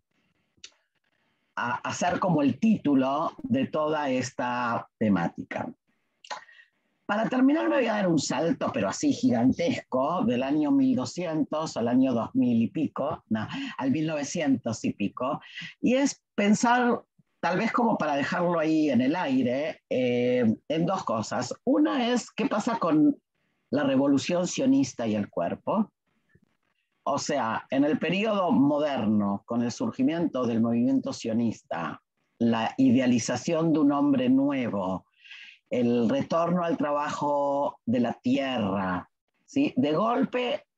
a, a ser como el título de toda esta temática. Para terminar me voy a dar un salto, pero así gigantesco, del año mil doscientos al año dos mil y pico, no, al mil novecientos y pico, y es pensar, tal vez como para dejarlo ahí en el aire, eh, en dos cosas. Una es qué pasa con la revolución sionista y el cuerpo. O sea, en el periodo moderno, con el surgimiento del movimiento sionista, la idealización de un hombre nuevo, el retorno al trabajo de la tierra, ¿sí? De golpe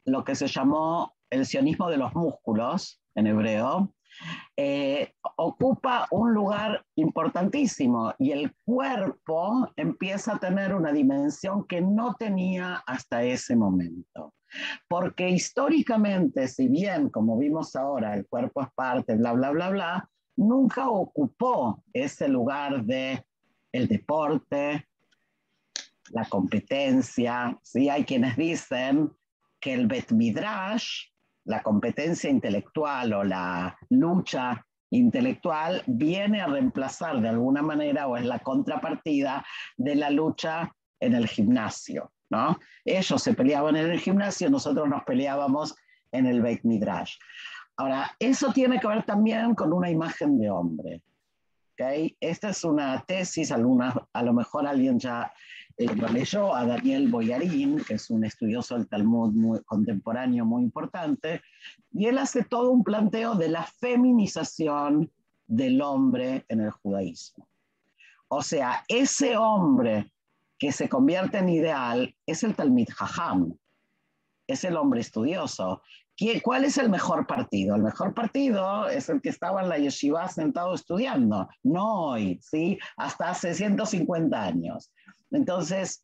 lo que se llamó el sionismo de los músculos, en hebreo, eh, ocupa un lugar importantísimo y el cuerpo empieza a tener una dimensión que no tenía hasta ese momento. Porque históricamente, si bien, como vimos ahora, el cuerpo es parte, bla, bla, bla, bla, nunca ocupó ese lugar de el deporte, la competencia. ¿Sí? Hay quienes dicen que el Bet Midrash, la competencia intelectual o la lucha intelectual, viene a reemplazar de alguna manera o es la contrapartida de la lucha en el gimnasio, ¿no? Ellos se peleaban en el gimnasio, nosotros nos peleábamos en el Beit Midrash. Ahora, eso tiene que ver también con una imagen de hombre. ¿Okay? Esta es una tesis, alguna, a lo mejor alguien ya eh, lo leyó, a Daniel Boyarín, que es un estudioso del Talmud muy contemporáneo muy importante, y él hace todo un planteo de la feminización del hombre en el judaísmo. O sea, ese hombre que se convierte en ideal es el Talmid Jajam, es el hombre estudioso. ¿Cuál es el mejor partido? El mejor partido es el que estaba en la yeshiva sentado estudiando, no hoy, ¿sí? Hasta hace ciento cincuenta años. Entonces,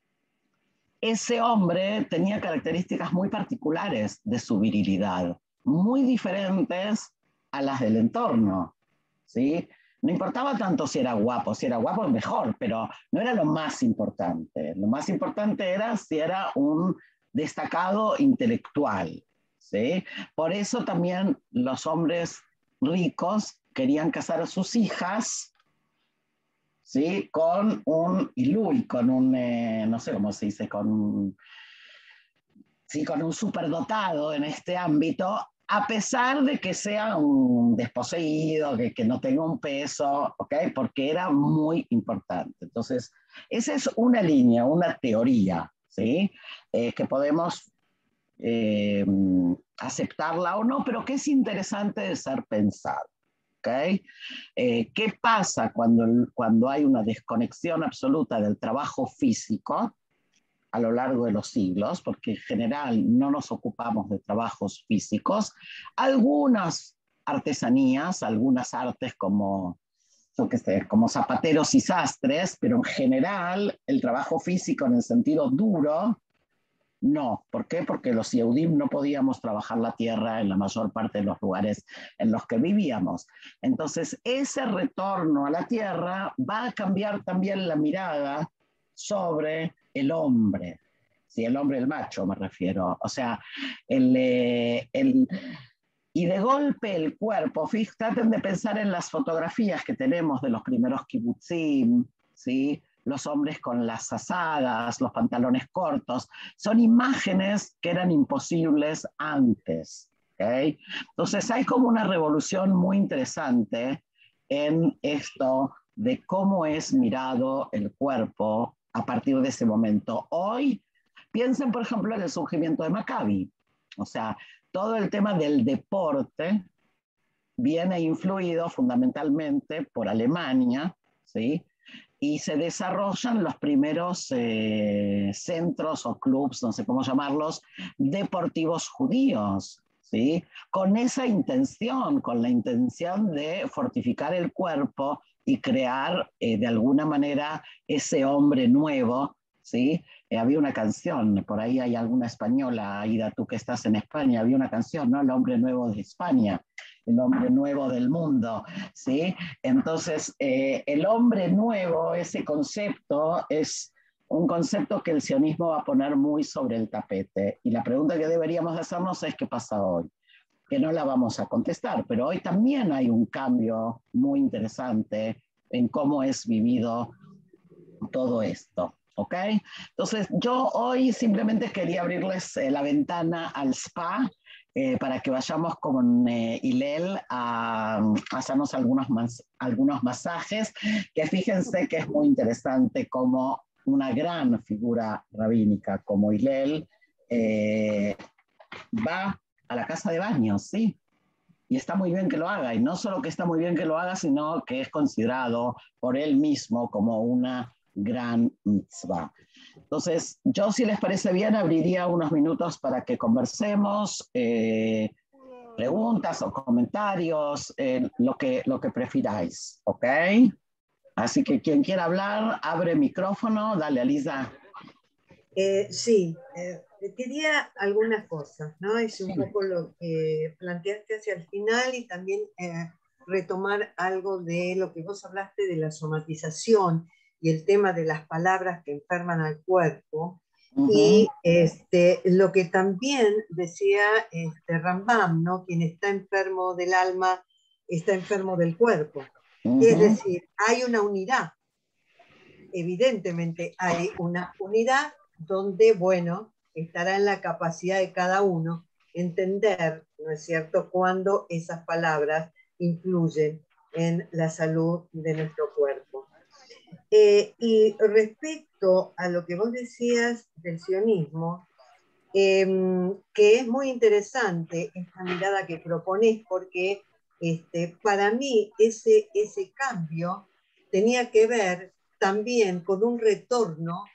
ese hombre tenía características muy particulares de su virilidad, muy diferentes a las del entorno, ¿sí? No importaba tanto si era guapo, si era guapo mejor, pero no era lo más importante. Lo más importante era si era un destacado intelectual, ¿sí? Por eso también los hombres ricos querían casar a sus hijas, ¿sí? Con un ilui, con un, eh, no sé cómo se dice, con, sí, con un superdotado en este ámbito, a pesar de que sea un desposeído, que, que no tenga un peso, ¿ok? Porque era muy importante. Entonces, esa es una línea, una teoría, ¿sí? Eh, que podemos eh, aceptarla o no, pero que es interesante de ser pensado. ¿Okay? Eh, ¿Qué pasa cuando, cuando hay una desconexión absoluta del trabajo físico a lo largo de los siglos? Porque en general no nos ocupamos de trabajos físicos. Algunas artesanías, algunas artes como, yo qué sé, como zapateros y sastres, pero en general el trabajo físico en el sentido duro, no. ¿Por qué? Porque los Yehudim no podíamos trabajar la tierra en la mayor parte de los lugares en los que vivíamos. Entonces, ese retorno a la tierra va a cambiar también la mirada sobre el hombre. Sí, el hombre, el macho me refiero. O sea, el, el, y de golpe el cuerpo, fíjate, traten de pensar en las fotografías que tenemos de los primeros kibutzim, ¿sí? Los hombres con las asadas, los pantalones cortos, son imágenes que eran imposibles antes. ¿Okay? Entonces hay como una revolución muy interesante en esto de cómo es mirado el cuerpo a partir de ese momento. Hoy, piensen por ejemplo en el surgimiento de Maccabi. O sea, todo el tema del deporte viene influido fundamentalmente por Alemania, ¿sí? Y se desarrollan los primeros eh, centros o clubs, no sé cómo llamarlos, deportivos judíos, ¿sí? Con esa intención, con la intención de fortificar el cuerpo y crear eh, de alguna manera ese hombre nuevo, ¿sí? Eh, había una canción, por ahí hay alguna española, Aida, tú que estás en España, había una canción, ¿no? El hombre nuevo de España, el hombre nuevo del mundo, ¿sí? Entonces, eh, el hombre nuevo, ese concepto, es un concepto que el sionismo va a poner muy sobre el tapete. Y la pregunta que deberíamos hacernos es, ¿qué pasa hoy? Que no la vamos a contestar, pero hoy también hay un cambio muy interesante en cómo es vivido todo esto. ¿Ok? Entonces, yo hoy simplemente quería abrirles eh, la ventana al spa eh, para que vayamos con eh, Hillel a, a hacernos algunos, mas, algunos masajes, que fíjense que es muy interesante como una gran figura rabínica como Hillel eh, va a la casa de baños, ¿sí? Y está muy bien que lo haga, y no solo que está muy bien que lo haga, sino que es considerado por él mismo como una gran mitzvah. Entonces, yo, si les parece bien, abriría unos minutos para que conversemos, eh, preguntas o comentarios, eh, lo que, lo que prefiráis, ¿ok? Así que quien quiera hablar, abre micrófono, dale, Alisa. Eh, sí, eh, quería algunas cosas, ¿no? Es un Sí. poco lo que planteaste hacia el final y también eh, retomar algo de lo que vos hablaste de la somatización y el tema de las palabras que enferman al cuerpo. Uh-huh. Y este, lo que también decía este, Rambam, ¿no? Quien está enfermo del alma está enfermo del cuerpo. Uh-huh. Es decir, hay una unidad. Evidentemente hay una unidad donde, bueno, estará en la capacidad de cada uno entender, ¿no es cierto?, cuándo esas palabras influyen en la salud de nuestro cuerpo. Eh, y respecto a lo que vos decías del sionismo, eh, que es muy interesante esta mirada que propones, porque este, para mí ese, ese cambio tenía que ver también con un retorno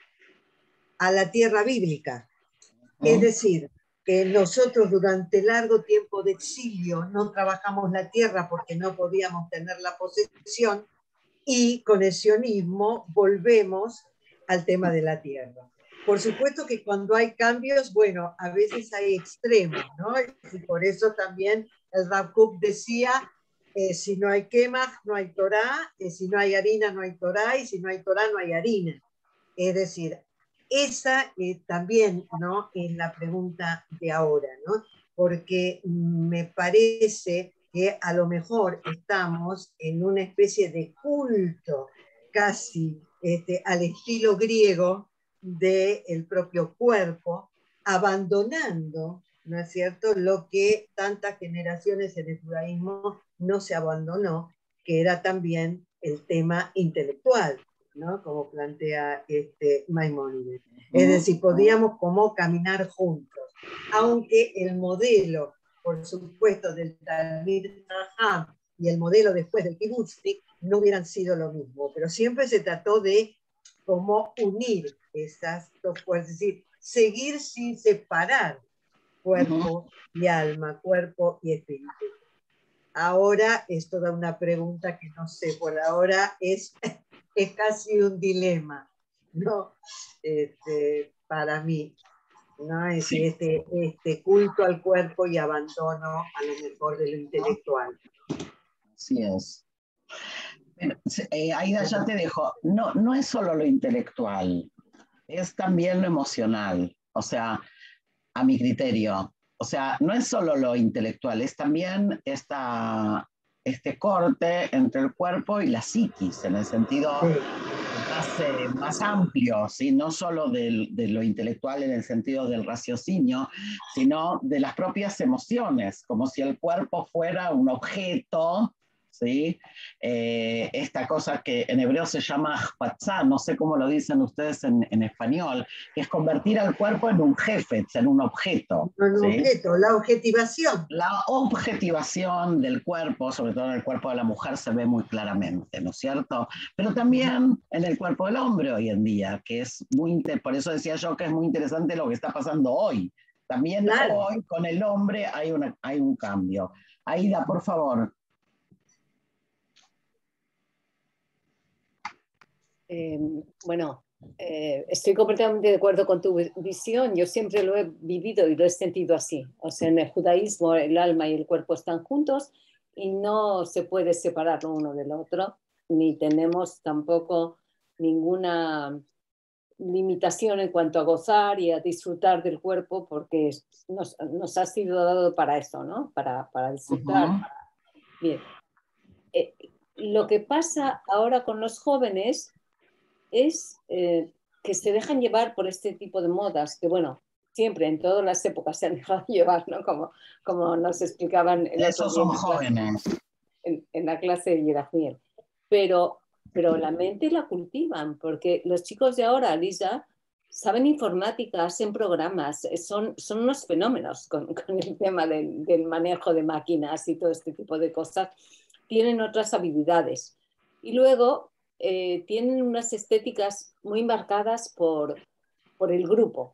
a la tierra bíblica. Es decir, que nosotros durante largo tiempo de exilio no trabajamos la tierra porque no podíamos tener la posesión, y con el sionismo volvemos al tema de la tierra. Por supuesto que cuando hay cambios, bueno, a veces hay extremos, ¿no? Y por eso también el Rav Kook decía, eh, si no hay quemaj, no hay Torá, eh, si no hay harina, no hay Torá, y si no hay Torá, no hay harina. Es decir, esa eh, también, ¿no?, es la pregunta de ahora, ¿no? Porque me parece que a lo mejor estamos en una especie de culto casi este, al estilo griego del propio cuerpo, abandonando, ¿no es cierto?, lo que tantas generaciones en el judaísmo no se abandonó, que era también el tema intelectual, ¿no?, como plantea este Maimónides. Es decir, podíamos como caminar juntos, aunque el modelo, por supuesto, del Talmid Chacham y el modelo después del Kibbutznik no hubieran sido lo mismo, pero siempre se trató de cómo unir esas dos fuerzas, es decir, seguir sin separar cuerpo y alma, cuerpo y espíritu. Ahora es toda una pregunta que no sé, por ahora es, es casi un dilema, ¿no? Este, para mí, ¿no? Es decir, este, este culto al cuerpo y abandono a lo mejor de lo intelectual. Así es. Eh, Aida, ya te dejo. No, no es solo lo intelectual, es también lo emocional. O sea, a mi criterio. O sea, no es solo lo intelectual, es también esta, este corte entre el cuerpo y la psiquis, en el sentido Sí. más, eh, más amplio, ¿sí? No solo del, de lo intelectual en el sentido del raciocinio, sino de las propias emociones, como si el cuerpo fuera un objeto, ¿sí? Eh, esta cosa que en hebreo se llama hpatzá, no sé cómo lo dicen ustedes en, en español, que es convertir al cuerpo en un jefe, en un objeto. Un ¿Sí? objeto, la objetivación. La objetivación del cuerpo, sobre todo en el cuerpo de la mujer, se ve muy claramente, ¿no es cierto? Pero también en el cuerpo del hombre hoy en día, que es muy, por eso decía yo que es muy interesante lo que está pasando hoy. También Claro. hoy con el hombre hay, una, hay un cambio. Aida, por favor. Eh, bueno, eh, estoy completamente de acuerdo con tu visión. Yo siempre lo he vivido y lo he sentido así. O sea, en el judaísmo el alma y el cuerpo están juntos y no se puede separarlo uno del otro, ni tenemos tampoco ninguna limitación en cuanto a gozar y a disfrutar del cuerpo, porque nos, nos ha sido dado para eso, ¿no? Para, para disfrutar. Uh-huh. Para... Bien. Eh, lo que pasa ahora con los jóvenes es eh, que se dejan llevar por este tipo de modas, que bueno, siempre en todas las épocas se han dejado llevar, ¿no? Como, como nos explicaban el otro Esos día son en la clase, jóvenes. en, en la clase de Yerafiel. Pero, pero la mente la cultivan, porque los chicos de ahora, Lisa, saben informática, hacen programas, son, son unos fenómenos con, con el tema del, del manejo de máquinas y todo este tipo de cosas. Tienen otras habilidades. Y luego eh, tienen unas estéticas muy marcadas por, por el grupo,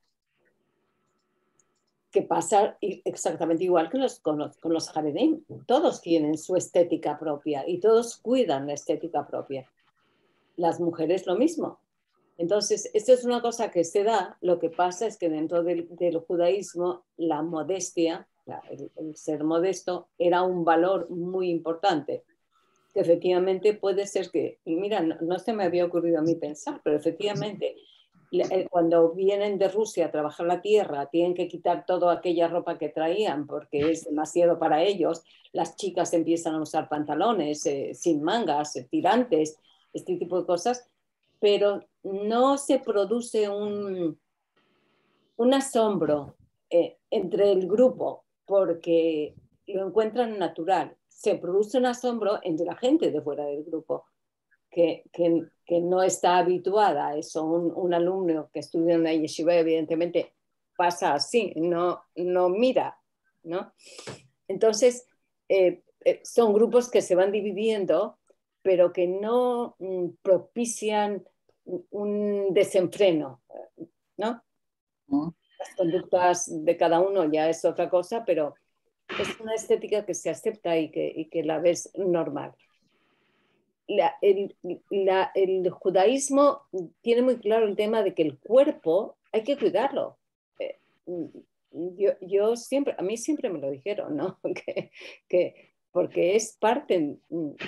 que pasa exactamente igual que los, con los, con los Haredim. Todos tienen su estética propia y todos cuidan la estética propia. Las mujeres lo mismo. Entonces, esto es una cosa que se da. Lo que pasa es que dentro del, del judaísmo la modestia, la, el, el ser modesto, era un valor muy importante. Que efectivamente puede ser que, y mira, no, no se me había ocurrido a mí pensar, pero efectivamente cuando vienen de Rusia a trabajar la tierra, tienen que quitar toda aquella ropa que traían porque es demasiado para ellos. Las chicas empiezan a usar pantalones eh, sin mangas, eh, tirantes, este tipo de cosas, pero no se produce un, un asombro eh, entre el grupo porque lo encuentran natural. Se produce un asombro entre la gente de fuera del grupo que, que, que no está habituada a eso. Un, un alumno que estudia en una yeshiva evidentemente pasa así, no, no mira, ¿no? Entonces, eh, eh, son grupos que se van dividiendo, pero que no mm, propician un desenfreno, ¿no? ¿no? Las conductas de cada uno ya es otra cosa, pero es una estética que se acepta y que, y que la ves normal. La, el, la, el judaísmo tiene muy claro el tema de que el cuerpo hay que cuidarlo. Eh, yo, yo siempre, a mí siempre me lo dijeron, ¿no? Que, que, porque es parte,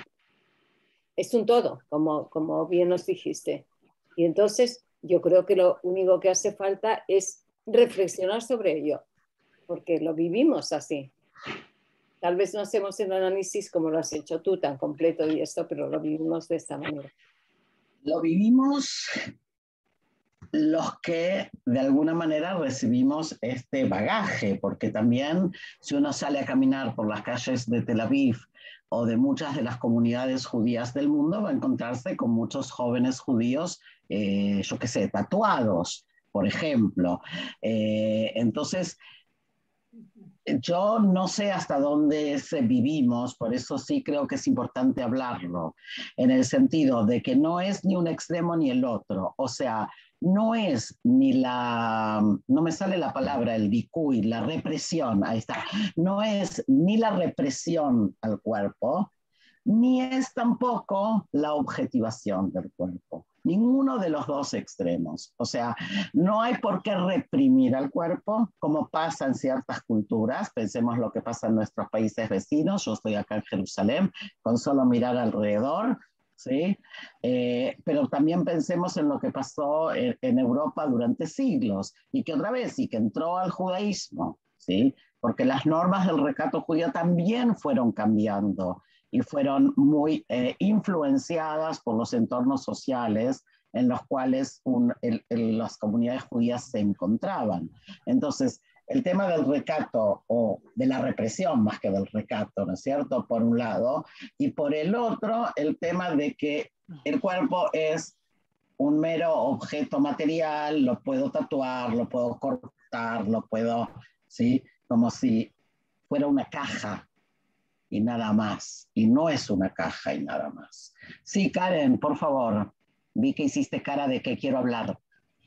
es un todo, como, como bien nos dijiste. Y entonces yo creo que lo único que hace falta es reflexionar sobre ello, porque lo vivimos así. Tal vez no hacemos el análisis como lo has hecho tú, tan completo y esto, pero lo vivimos de esta manera. Lo vivimos los que de alguna manera recibimos este bagaje, porque también si uno sale a caminar por las calles de Tel Aviv o de muchas de las comunidades judías del mundo, va a encontrarse con muchos jóvenes judíos, eh, yo qué sé, tatuados, por ejemplo. Eh, entonces, yo no sé hasta dónde vivimos, por eso sí creo que es importante hablarlo, en el sentido de que no es ni un extremo ni el otro, o sea, no es ni la, no me sale la palabra, el dicuy, la represión, ahí está, no es ni la represión al cuerpo, ni es tampoco la objetivación del cuerpo. Ninguno de los dos extremos. O sea, no hay por qué reprimir al cuerpo, como pasa en ciertas culturas. Pensemos lo que pasa en nuestros países vecinos. Yo estoy acá en Jerusalén, con solo mirar alrededor, ¿sí? Eh, pero también pensemos en lo que pasó en, en Europa durante siglos, y que otra vez, y que entró al judaísmo, ¿sí? Porque las normas del recato judío también fueron cambiando y fueron muy eh, influenciadas por los entornos sociales en los cuales un, el, el, las comunidades judías se encontraban. Entonces, el tema del recato, o de la represión más que del recato, ¿no es cierto?, por un lado, y por el otro, el tema de que el cuerpo es un mero objeto material, lo puedo tatuar, lo puedo cortar, lo puedo, ¿sí?, como si fuera una caja, y nada más. Y no es una caja y nada más. Sí, Karen, por favor. Vi que hiciste cara de que quiero hablar.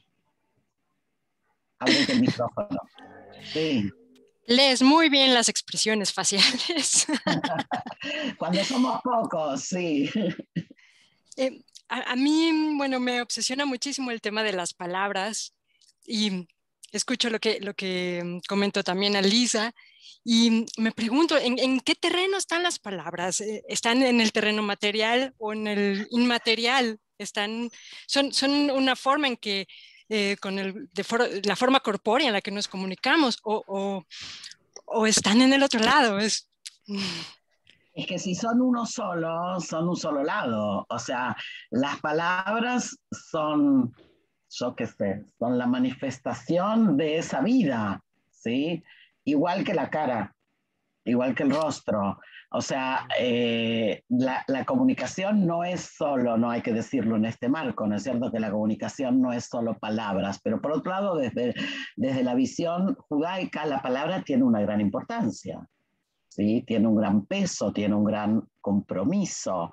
Ábrete el micrófono. Sí. Lees muy bien las expresiones faciales. Cuando somos pocos, sí. Eh, a, a mí, bueno, me obsesiona muchísimo el tema de las palabras y escucho lo que, lo que comentó también a Lisa y me pregunto, ¿en, ¿en qué terreno están las palabras? ¿Están en el terreno material o en el inmaterial? Están, son, son una forma en que, eh, con el, de for, la forma corpórea en la que nos comunicamos o, o, o están en el otro lado. Es... Es que si son uno solo, son un solo lado. O sea, las palabras son, yo qué sé, son la manifestación de esa vida, ¿sí? Igual que la cara, igual que el rostro. O sea, eh, la, la comunicación no es solo, no hay que decirlo en este marco, ¿no es cierto? Que la comunicación no es solo palabras, pero por otro lado, desde, desde la visión judaica, la palabra tiene una gran importancia. ¿Sí? Tiene un gran peso, tiene un gran compromiso.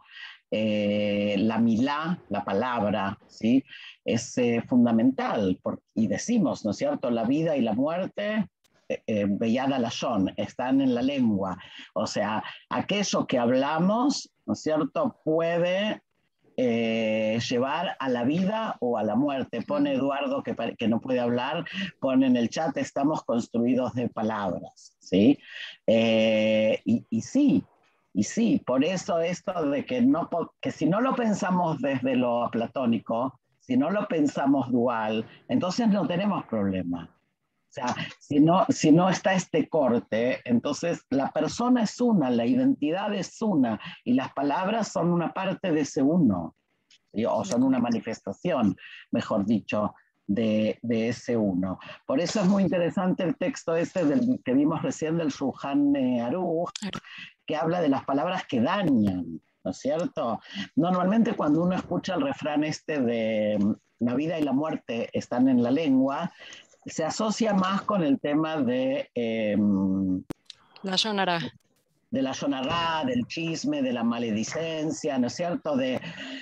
eh, la milá, la palabra, ¿sí? Es eh, fundamental, por, y decimos, ¿no es cierto?, la vida y la muerte, eh, beyada lashon, están en la lengua, o sea, aquello que hablamos, ¿no es cierto?, puede eh, llevar a la vida o a la muerte. Pone Eduardo que, que no puede hablar, pone en el chat, estamos construidos de palabras, ¿sí? Eh, y, y sí, y sí, por eso esto de que, no, que si no lo pensamos desde lo platónico, si no lo pensamos dual, entonces no tenemos problema. O sea, si no, si no está este corte, entonces la persona es una, la identidad es una, y las palabras son una parte de ese uno, ¿sí? O son una manifestación, mejor dicho, de, de ese uno. Por eso es muy interesante el texto este del, que vimos recién del Shulchan Aruch, que habla de las palabras que dañan, ¿no es cierto? Normalmente cuando uno escucha el refrán este de la vida y la muerte están en la lengua, se asocia más con el tema de eh, la Shonara. De la Shonara, del chisme, de la maledicencia, ¿no es cierto? De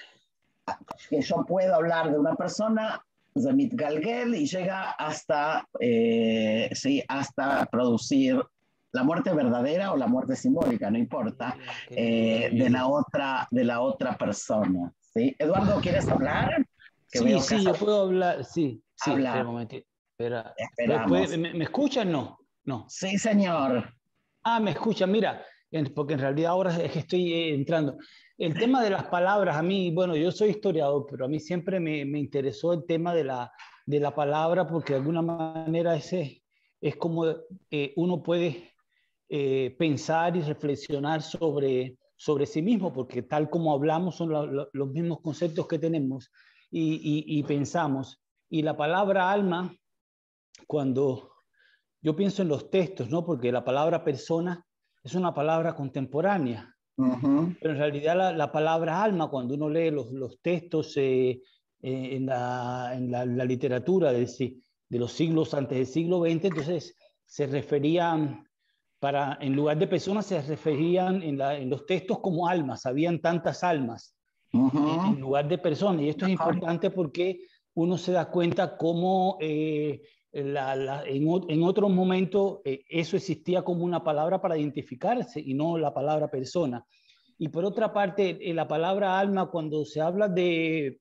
que yo puedo hablar de una persona, Zamit Galgel, y llega hasta, eh, sí, hasta producir la muerte verdadera o la muerte simbólica, no importa, eh, de, la otra, de la otra persona. ¿Sí? Eduardo, ¿quieres hablar? Que sí, sí, yo puedo hablar, sí, sí, habla. Espera un momentito. Espera, ¿puede, me, ¿Me escuchan? No, no. Sí, señor. Ah, me escuchan, mira, porque en realidad ahora es que estoy entrando. El tema de las palabras, a mí, bueno, yo soy historiador, pero a mí siempre me, me interesó el tema de la, de la palabra, porque de alguna manera ese es como eh, uno puede eh, pensar y reflexionar sobre, sobre sí mismo, porque tal como hablamos son lo, lo, los mismos conceptos que tenemos y, y, y pensamos. Y la palabra alma, cuando yo pienso en los textos, ¿no? Porque la palabra persona es una palabra contemporánea, uh-huh. Pero en realidad la, la palabra alma, cuando uno lee los, los textos eh, eh, en, la, en la, la literatura de, de los siglos antes del siglo veinte, entonces se referían, para, en lugar de personas, se referían en, la, en los textos como almas, habían tantas almas uh-huh. en, en lugar de personas. Y esto es importante porque uno se da cuenta cómo eh, la, la, en, en otros momentos eh, eso existía como una palabra para identificarse y no la palabra persona. Y por otra parte, eh, la palabra alma, cuando se habla de,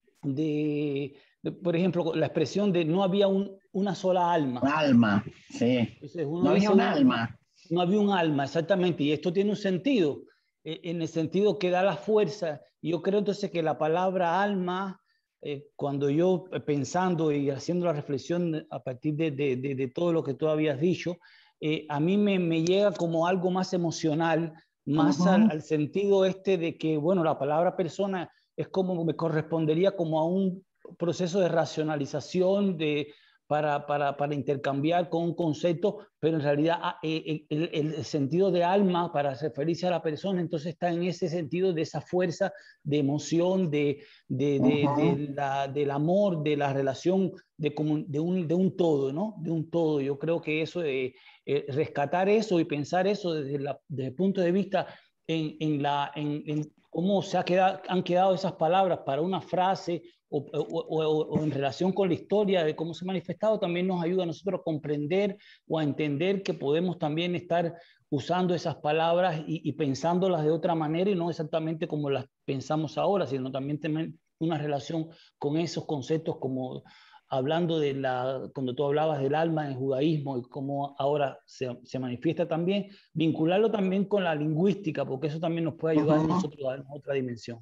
de, de, por ejemplo, la expresión de no había un, una sola alma. Alma, sí. Entonces, uno no dice, había un alma. No había un alma, exactamente. Y esto tiene un sentido, eh, en el sentido que da la fuerza. Y yo creo entonces que la palabra alma, eh, cuando yo eh, pensando y haciendo la reflexión a partir de, de, de, de todo lo que tú habías dicho, eh, a mí me, me llega como algo más emocional, más uh-huh. al, al sentido este de que, bueno, la palabra persona es como, me correspondería como a un proceso de racionalización, de, para, para, para intercambiar con un concepto, pero en realidad eh, el, el sentido de alma para referirse a la persona, entonces está en ese sentido de esa fuerza de emoción, de, de, de, uh-huh. de la, del amor, de la relación, de, de, un, de un todo, ¿no? De un todo. Yo creo que eso, eh, eh, rescatar eso y pensar eso desde, la, desde el punto de vista en, en, la, en, en cómo se ha quedado, han quedado esas palabras para una frase o, o, o, o en relación con la historia de cómo se ha manifestado, también nos ayuda a nosotros a comprender o a entender que podemos también estar usando esas palabras y, y pensándolas de otra manera y no exactamente como las pensamos ahora, sino también tener una relación con esos conceptos, como hablando de la, cuando tú hablabas del alma en el judaísmo y cómo ahora se, se manifiesta también, vincularlo también con la lingüística, porque eso también nos puede ayudar uh-huh. a nosotros a darnos otra dimensión.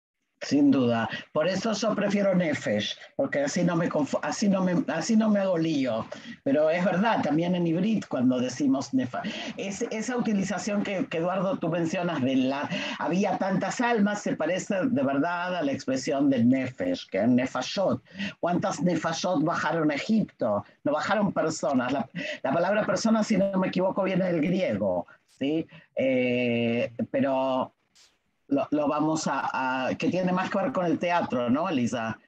Sin duda. Por eso yo prefiero Nefesh, porque así no me, así no me, así no me hago lío. Pero es verdad, también en Ibrit cuando decimos Nefesh. Es, esa utilización que, que Eduardo tú mencionas de la, había tantas almas, se parece de verdad a la expresión del Nefesh, que es Nefashot. ¿Cuántas Nefashot bajaron a Egipto? No bajaron personas. La, la palabra persona, si no me equivoco, viene del griego, ¿sí? Eh, pero... Lo, lo vamos a, a, que tiene más que ver con el teatro, ¿no, Elisa?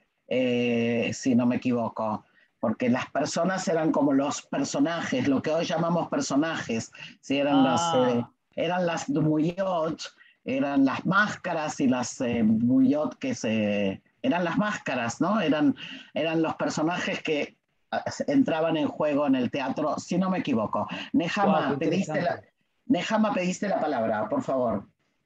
Eh, si no me equivoco, porque las personas eran como los personajes, lo que hoy llamamos personajes, ¿sí? eran, ah. las, eh, eran las dumuyot, eran las máscaras y las eh, bouillotte que se... Eran las máscaras, ¿no? Eran, eran los personajes que entraban en juego en el teatro, si no me equivoco. Nehama, Wow, pediste la, Nehama, pediste la palabra, por favor.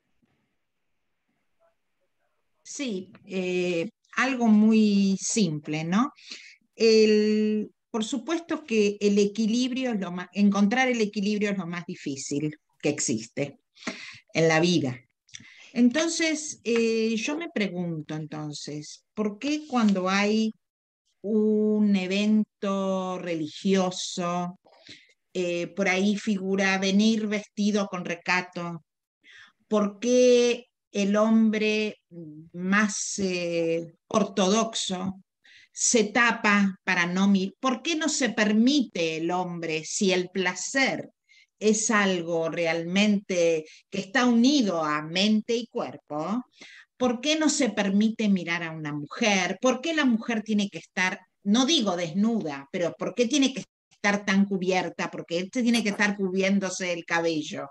Sí, eh, algo muy simple, ¿no? El, por supuesto que el equilibrio es lo más, encontrar el equilibrio es lo más difícil que existe en la vida. Entonces, eh, yo me pregunto entonces, ¿por qué cuando hay un evento religioso, eh, por ahí figura venir vestido con recato? ¿Por qué el hombre más eh, ortodoxo se tapa para no mirar? ¿Por qué no se permite el hombre, si el placer es algo realmente que está unido a mente y cuerpo? ¿Por qué no se permite mirar a una mujer? ¿Por qué la mujer tiene que estar, no digo desnuda, pero por qué tiene que estar tan cubierta? ¿Por qué tiene que estar cubriéndose el cabello?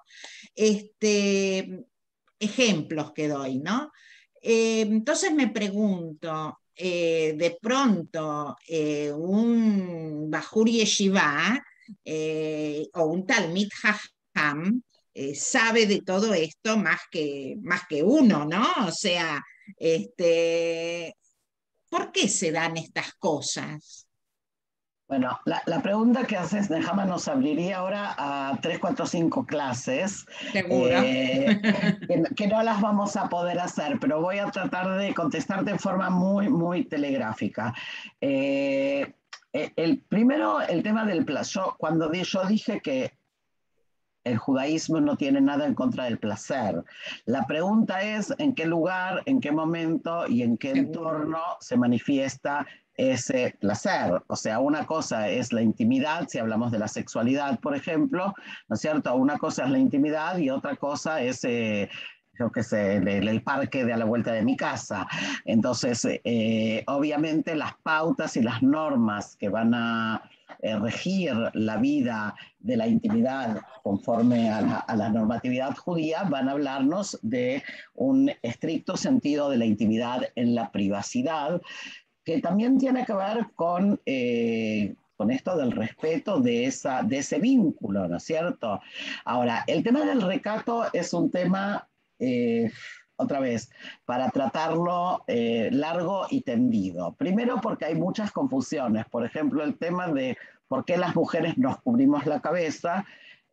Este, ejemplos que doy, ¿no? Eh, entonces me pregunto, eh, de pronto eh, un Bajur Yeshiva eh, o un Talmid Jajam eh, sabe de todo esto más que, más que uno, ¿no? O sea, este, ¿por qué se dan estas cosas? Bueno, la, la pregunta que haces, Nehama, nos abriría ahora a tres, cuatro, cinco clases, Seguro. eh, que, que no las vamos a poder hacer, pero voy a tratar de contestarte de forma muy, muy telegráfica. Eh, el primero, el tema del placer. Cuando di, yo dije que el judaísmo no tiene nada en contra del placer. La pregunta es en qué lugar, en qué momento y en qué entorno se manifiesta ese placer. O sea, una cosa es la intimidad, si hablamos de la sexualidad, por ejemplo, ¿no es cierto? Una cosa es la intimidad y otra cosa es... Eh, yo qué sé, el, el parque de a la vuelta de mi casa. Entonces, eh, obviamente las pautas y las normas que van a eh, regir la vida de la intimidad conforme a la, a la normatividad judía van a hablarnos de un estricto sentido de la intimidad en la privacidad, que también tiene que ver con... Eh, con esto del respeto de, esa, de ese vínculo, ¿no es cierto? Ahora, el tema del recato es un tema... Eh, otra vez, para tratarlo eh, largo y tendido. Primero porque hay muchas confusiones. Por ejemplo, el tema de por qué las mujeres nos cubrimos la cabeza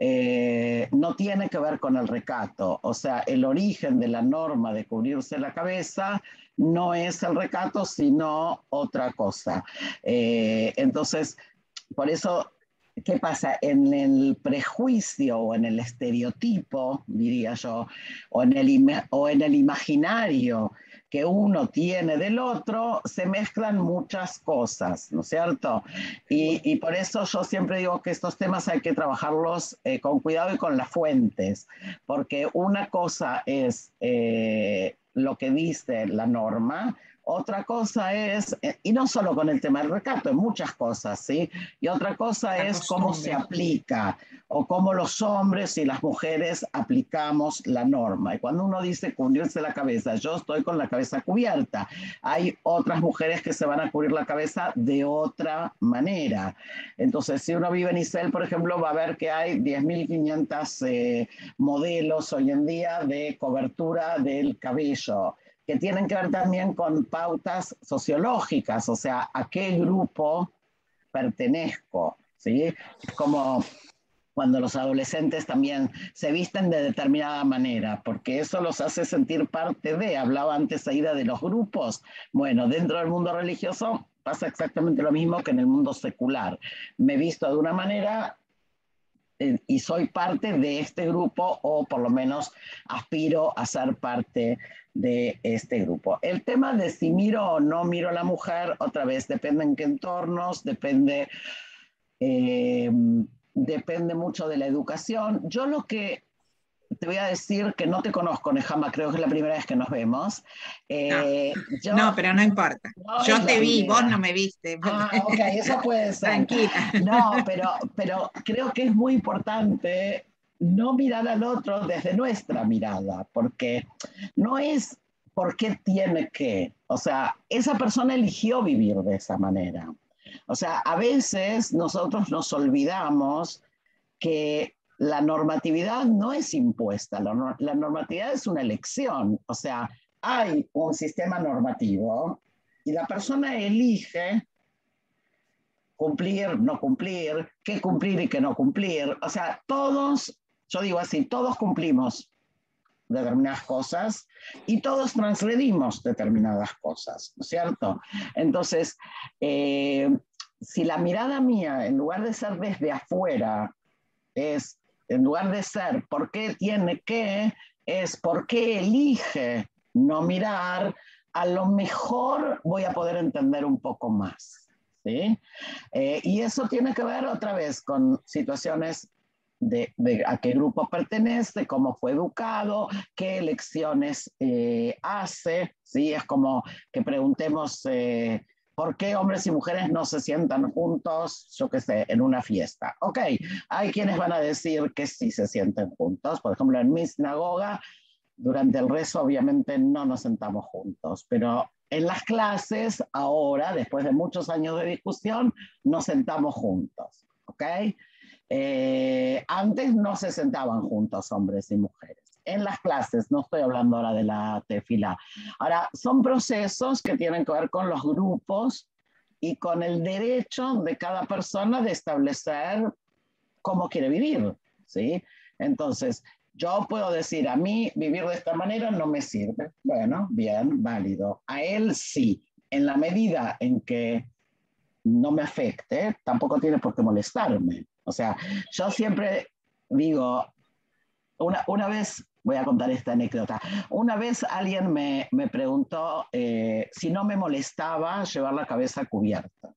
eh, no tiene que ver con el recato. O sea, el origen de la norma de cubrirse la cabeza no es el recato, sino otra cosa. Eh, entonces, por eso... ¿Qué pasa? En el prejuicio o en el estereotipo, diría yo, o en el, o en el imaginario que uno tiene del otro, se mezclan muchas cosas, ¿no es cierto? Y, y por eso yo siempre digo que estos temas hay que trabajarlos eh, con cuidado y con las fuentes, porque una cosa es eh, lo que dice la norma, otra cosa es, y no solo con el tema del recato, en muchas cosas, ¿sí? Y otra cosa la es costumbre. Cómo se aplica, o cómo los hombres y las mujeres aplicamos la norma. Y cuando uno dice cubrirse la cabeza, yo estoy con la cabeza cubierta. Hay otras mujeres que se van a cubrir la cabeza de otra manera. Entonces, si uno vive en Israel, por ejemplo, va a ver que hay diez mil quinientos eh, modelos hoy en día de cobertura del cabello, que tienen que ver también con pautas sociológicas, o sea, a qué grupo pertenezco, ¿sí? Es como cuando los adolescentes también se visten de determinada manera, porque eso los hace sentir parte de, hablaba antes Aida de los grupos, bueno, dentro del mundo religioso pasa exactamente lo mismo que en el mundo secular. Me he visto de una manera eh, y soy parte de este grupo, o por lo menos aspiro a ser parte de este grupo. El tema de si miro o no miro a la mujer, otra vez, depende en qué entornos, depende, eh, depende mucho de la educación. Yo lo que te voy a decir que no te conozco, Nehama, creo que es la primera vez que nos vemos. Eh, no, yo, no, pero no importa. No yo te vi, primera. vos no me viste. Ah, ok, eso puede ser. Tranquila. No, pero, pero creo que es muy importante no mirar al otro desde nuestra mirada, porque no es por qué tiene que, o sea, esa persona eligió vivir de esa manera. O sea, a veces nosotros nos olvidamos que la normatividad no es impuesta, la, la normatividad es una elección, o sea, hay un sistema normativo y la persona elige cumplir, no cumplir, qué cumplir y qué no cumplir. O sea, todos, yo digo así, todos cumplimos determinadas cosas y todos transgredimos determinadas cosas, ¿no es cierto? Entonces, eh, si la mirada mía, en lugar de ser desde afuera, es, en lugar de ser por qué tiene que, es por qué elige no mirar, a lo mejor voy a poder entender un poco más. ¿Sí? Eh, y eso tiene que ver otra vez con situaciones de, de a qué grupo pertenece, cómo fue educado, qué elecciones eh, hace, ¿sí? Es como que preguntemos eh, por qué hombres y mujeres no se sientan juntos, yo qué sé, en una fiesta. Ok, hay quienes van a decir que sí se sienten juntos, por ejemplo, en mi sinagoga, durante el rezo obviamente no nos sentamos juntos, pero en las clases, ahora, después de muchos años de discusión, nos sentamos juntos, ¿ok? Eh, antes no se sentaban juntos hombres y mujeres. En las clases, no estoy hablando ahora de la tefilá. Ahora, son procesos que tienen que ver con los grupos y con el derecho de cada persona de establecer cómo quiere vivir, ¿sí? Entonces, yo puedo decir, a mí vivir de esta manera no me sirve. Bueno, bien, válido. A él sí. En la medida en que no me afecte, tampoco tiene por qué molestarme. O sea, yo siempre digo, una, una vez, voy a contar esta anécdota, una vez alguien me, me preguntó eh, si no me molestaba llevar la cabeza cubierta.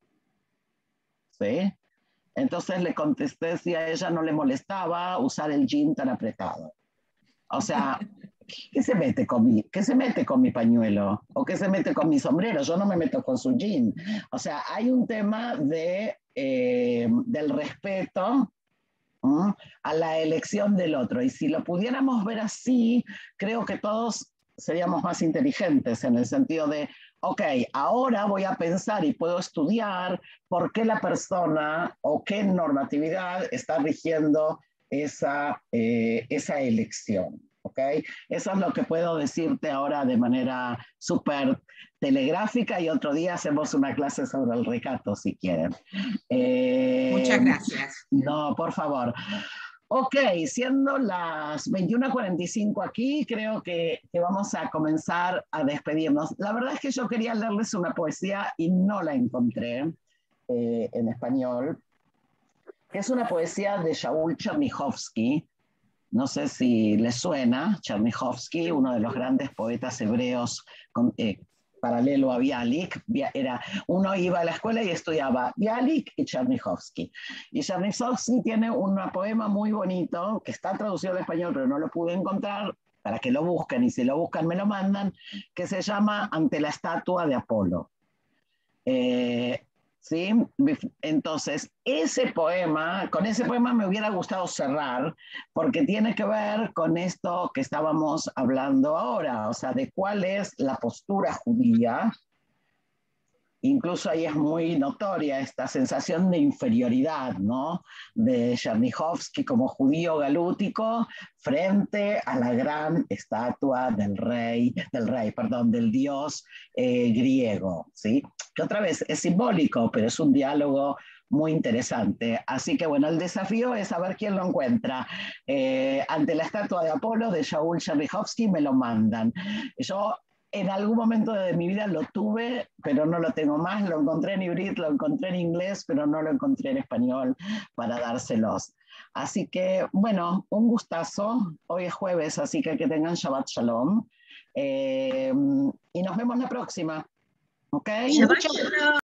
¿Sí? Entonces le contesté si a ella no le molestaba usar el jean tan apretado. O sea, ¿qué se mete con mi, qué se mete con mi pañuelo? ¿O qué se mete con mi sombrero? Yo no me meto con su jean. O sea, hay un tema de, eh, del respeto ¿eh? a la elección del otro. Y si lo pudiéramos ver así, creo que todos seríamos más inteligentes en el sentido de, ok, ahora voy a pensar y puedo estudiar por qué la persona o qué normatividad está rigiendo esa, eh, esa elección. ¿Okay? Eso es lo que puedo decirte ahora de manera súper telegráfica y otro día hacemos una clase sobre el recato si quieren. Eh, Muchas gracias. No, por favor. Ok, siendo las veintiuna cuarenta y cinco aquí, creo que, que vamos a comenzar a despedirnos. La verdad es que yo quería leerles una poesía y no la encontré eh, en español. Es una poesía de Shaul Chernichovsky. No sé si les suena, Chernichovsky, uno de los grandes poetas hebreos con, eh, paralelo a Bialik. Era, uno iba a la escuela y estudiaba Bialik y Chernichovsky. Y Chernichovsky tiene un poema muy bonito, que está traducido al español, pero no lo pude encontrar, para que lo busquen, y si lo buscan me lo mandan, que se llama Ante la estatua de Apolo. Eh, ¿Sí? Entonces, ese poema, con ese poema me hubiera gustado cerrar, porque tiene que ver con esto que estábamos hablando ahora, o sea, de cuál es la postura judía. Incluso ahí es muy notoria esta sensación de inferioridad, ¿no? De Chernichovsky como judío galútico frente a la gran estatua del rey, del rey, perdón, del dios eh, griego, ¿sí? Que otra vez es simbólico, pero es un diálogo muy interesante. Así que bueno, el desafío es saber quién lo encuentra. Eh, ante la estatua de Apolo de Shaul Chernichovsky me lo mandan. Yo en algún momento de mi vida lo tuve, pero no lo tengo más. Lo encontré en hibrid, lo encontré en inglés, pero no lo encontré en español para dárselos. Así que, bueno, un gustazo. Hoy es jueves, así que que tengan Shabbat Shalom. Eh, y nos vemos la próxima. ¿Ok? Shabbat Shalom.